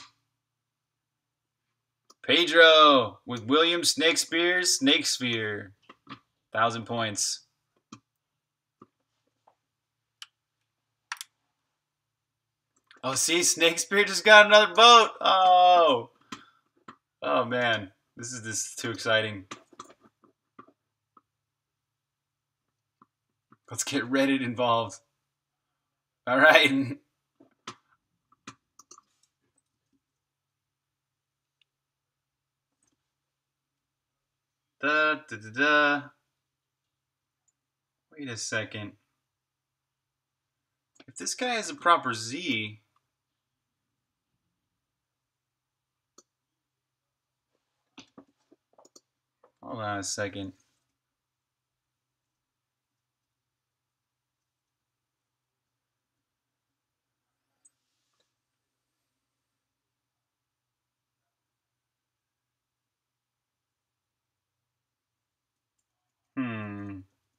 Pedro with William Snakespeare, 1,000 points. Oh, see, Snakespeare just got another boat. Oh, oh man, this is too exciting. Let's get Reddit involved. All right. Da, da, da, da. Wait a second. If this guy has a proper Z, hold on a second. Hmm.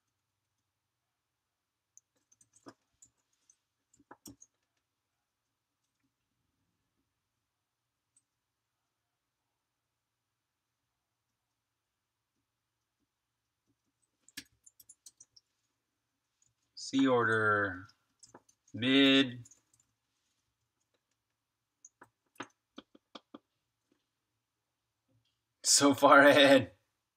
C order mid. So far ahead.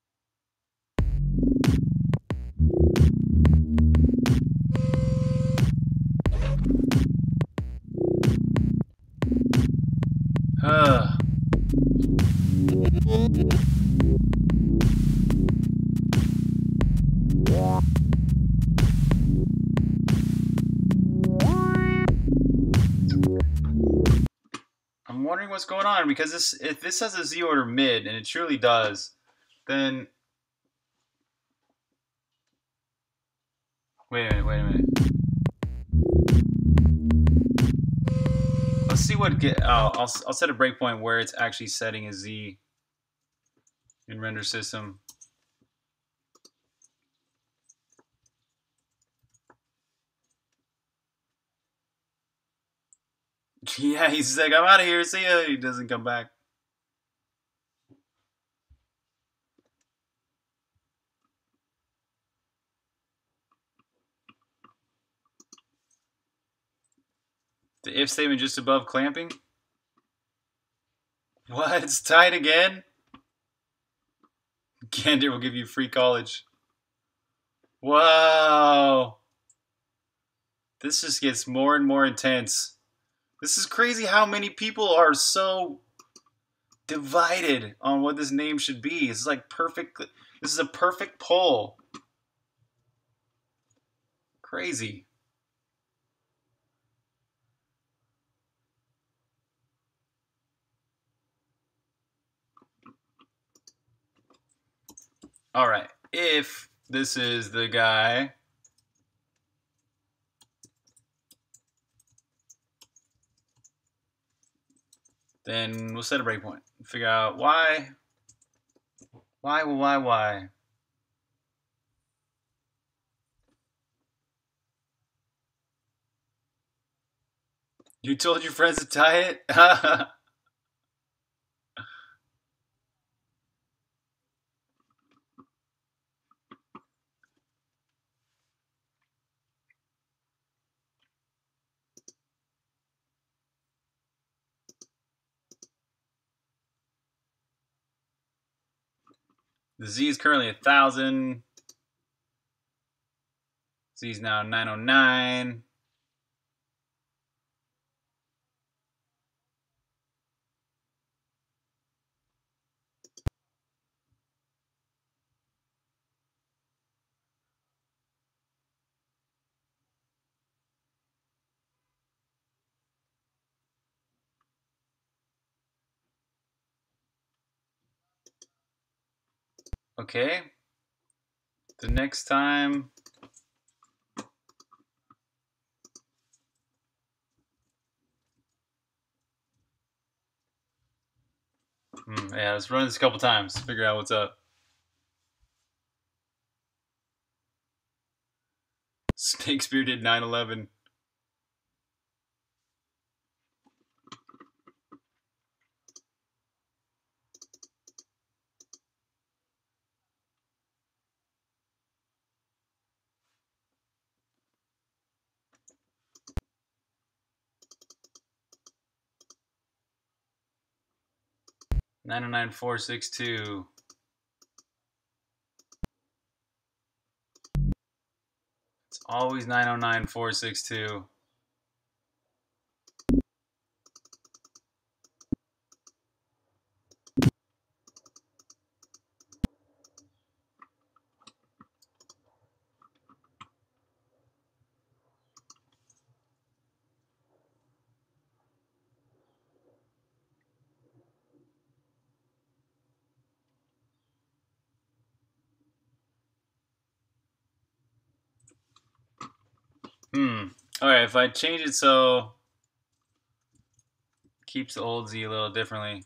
Huh. I'm wondering what's going on because if this has a Z order mid, and it truly does, then wait a minute. Let's see what get. I'll set a breakpoint where it's actually setting a Z in render system. Yeah, he's like, I'm out of here. See ya. He doesn't come back. The if statement just above clamping. What? It's tied again? Gander will give you free college. Whoa. This just gets more and more intense. This is crazy how many people are so divided on what this name should be. It's like perfect. This is a perfect poll. Crazy. All right. If this is the guy, then we'll set a breakpoint. Figure out why. Why? You told your friends to tie it? The Z is currently 1,000. Z is now 909. Okay. The next time. Yeah, let's run this a couple times. Figure out what's up. Snakespeare did 9/11. 909462. It's always 909462. Alright, if I change it so keeps the old Z a little differently.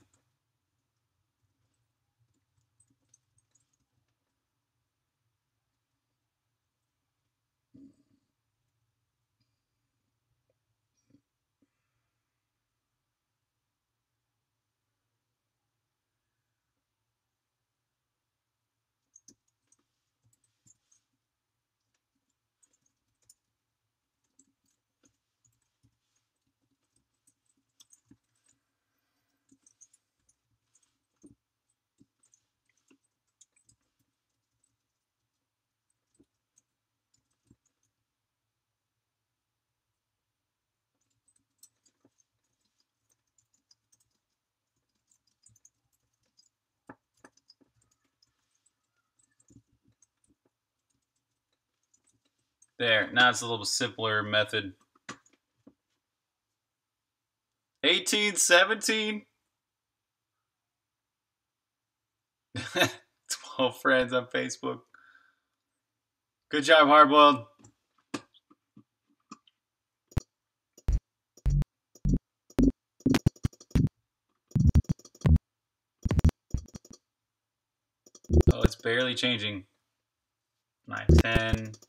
There, now it's a little simpler method. 1817? 12 friends on Facebook. Good job, Hardboiled. Oh, it's barely changing. 910.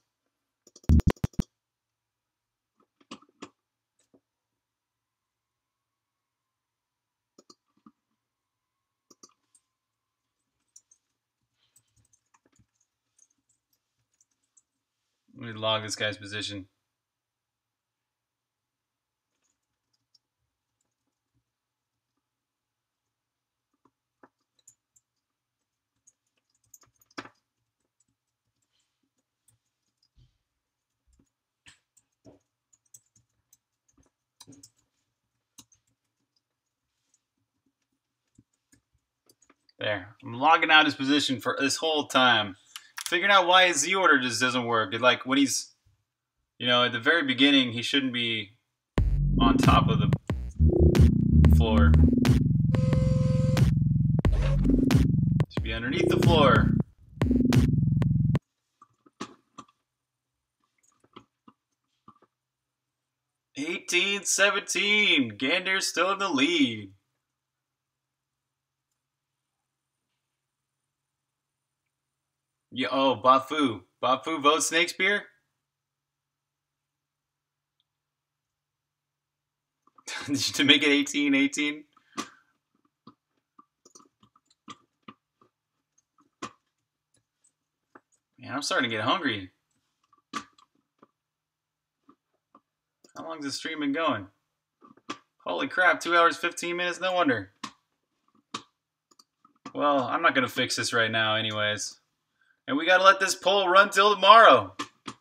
Let me log this guy's position. There. I'm logging out his position for this whole time. Figuring out why his Z order just doesn't work. Like when he's, you know, at the very beginning, he shouldn't be on top of the floor. Should be underneath the floor. $18-17. Gander's still in the lead. Yeah, oh, Bafu. Bafu votes Snakespeare? To make it 18-18? Man, I'm starting to get hungry. How long's the stream been going? Holy crap, 2 hours, 15 minutes? No wonder. Well, I'm not going to fix this right now anyways. And we got to let this poll run till tomorrow.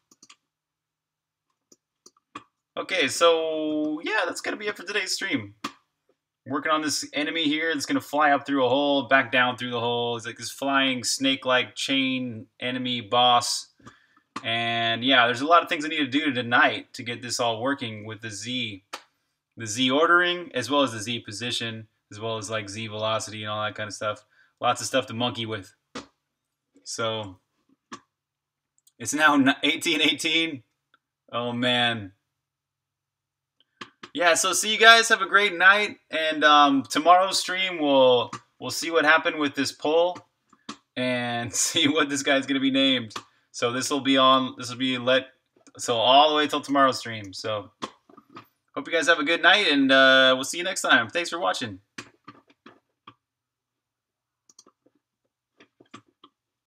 Okay, so yeah, that's going to be it for today's stream. I'm working on this enemy here that's going to fly up through a hole, back down through the hole. It's like this flying snake-like chain enemy boss. And yeah, there's a lot of things I need to do tonight to get this all working with the Z ordering, as well as the Z position, as well as like Z velocity and all that kind of stuff. Lots of stuff to monkey with. So it's now 18-18. Oh man. Yeah, so see you guys. Have a great night. And tomorrow's stream we'll see what happened with this poll and see what this guy's gonna be named. So this will be all the way till tomorrow's stream. So hope you guys have a good night, and we'll see you next time. Thanks for watching.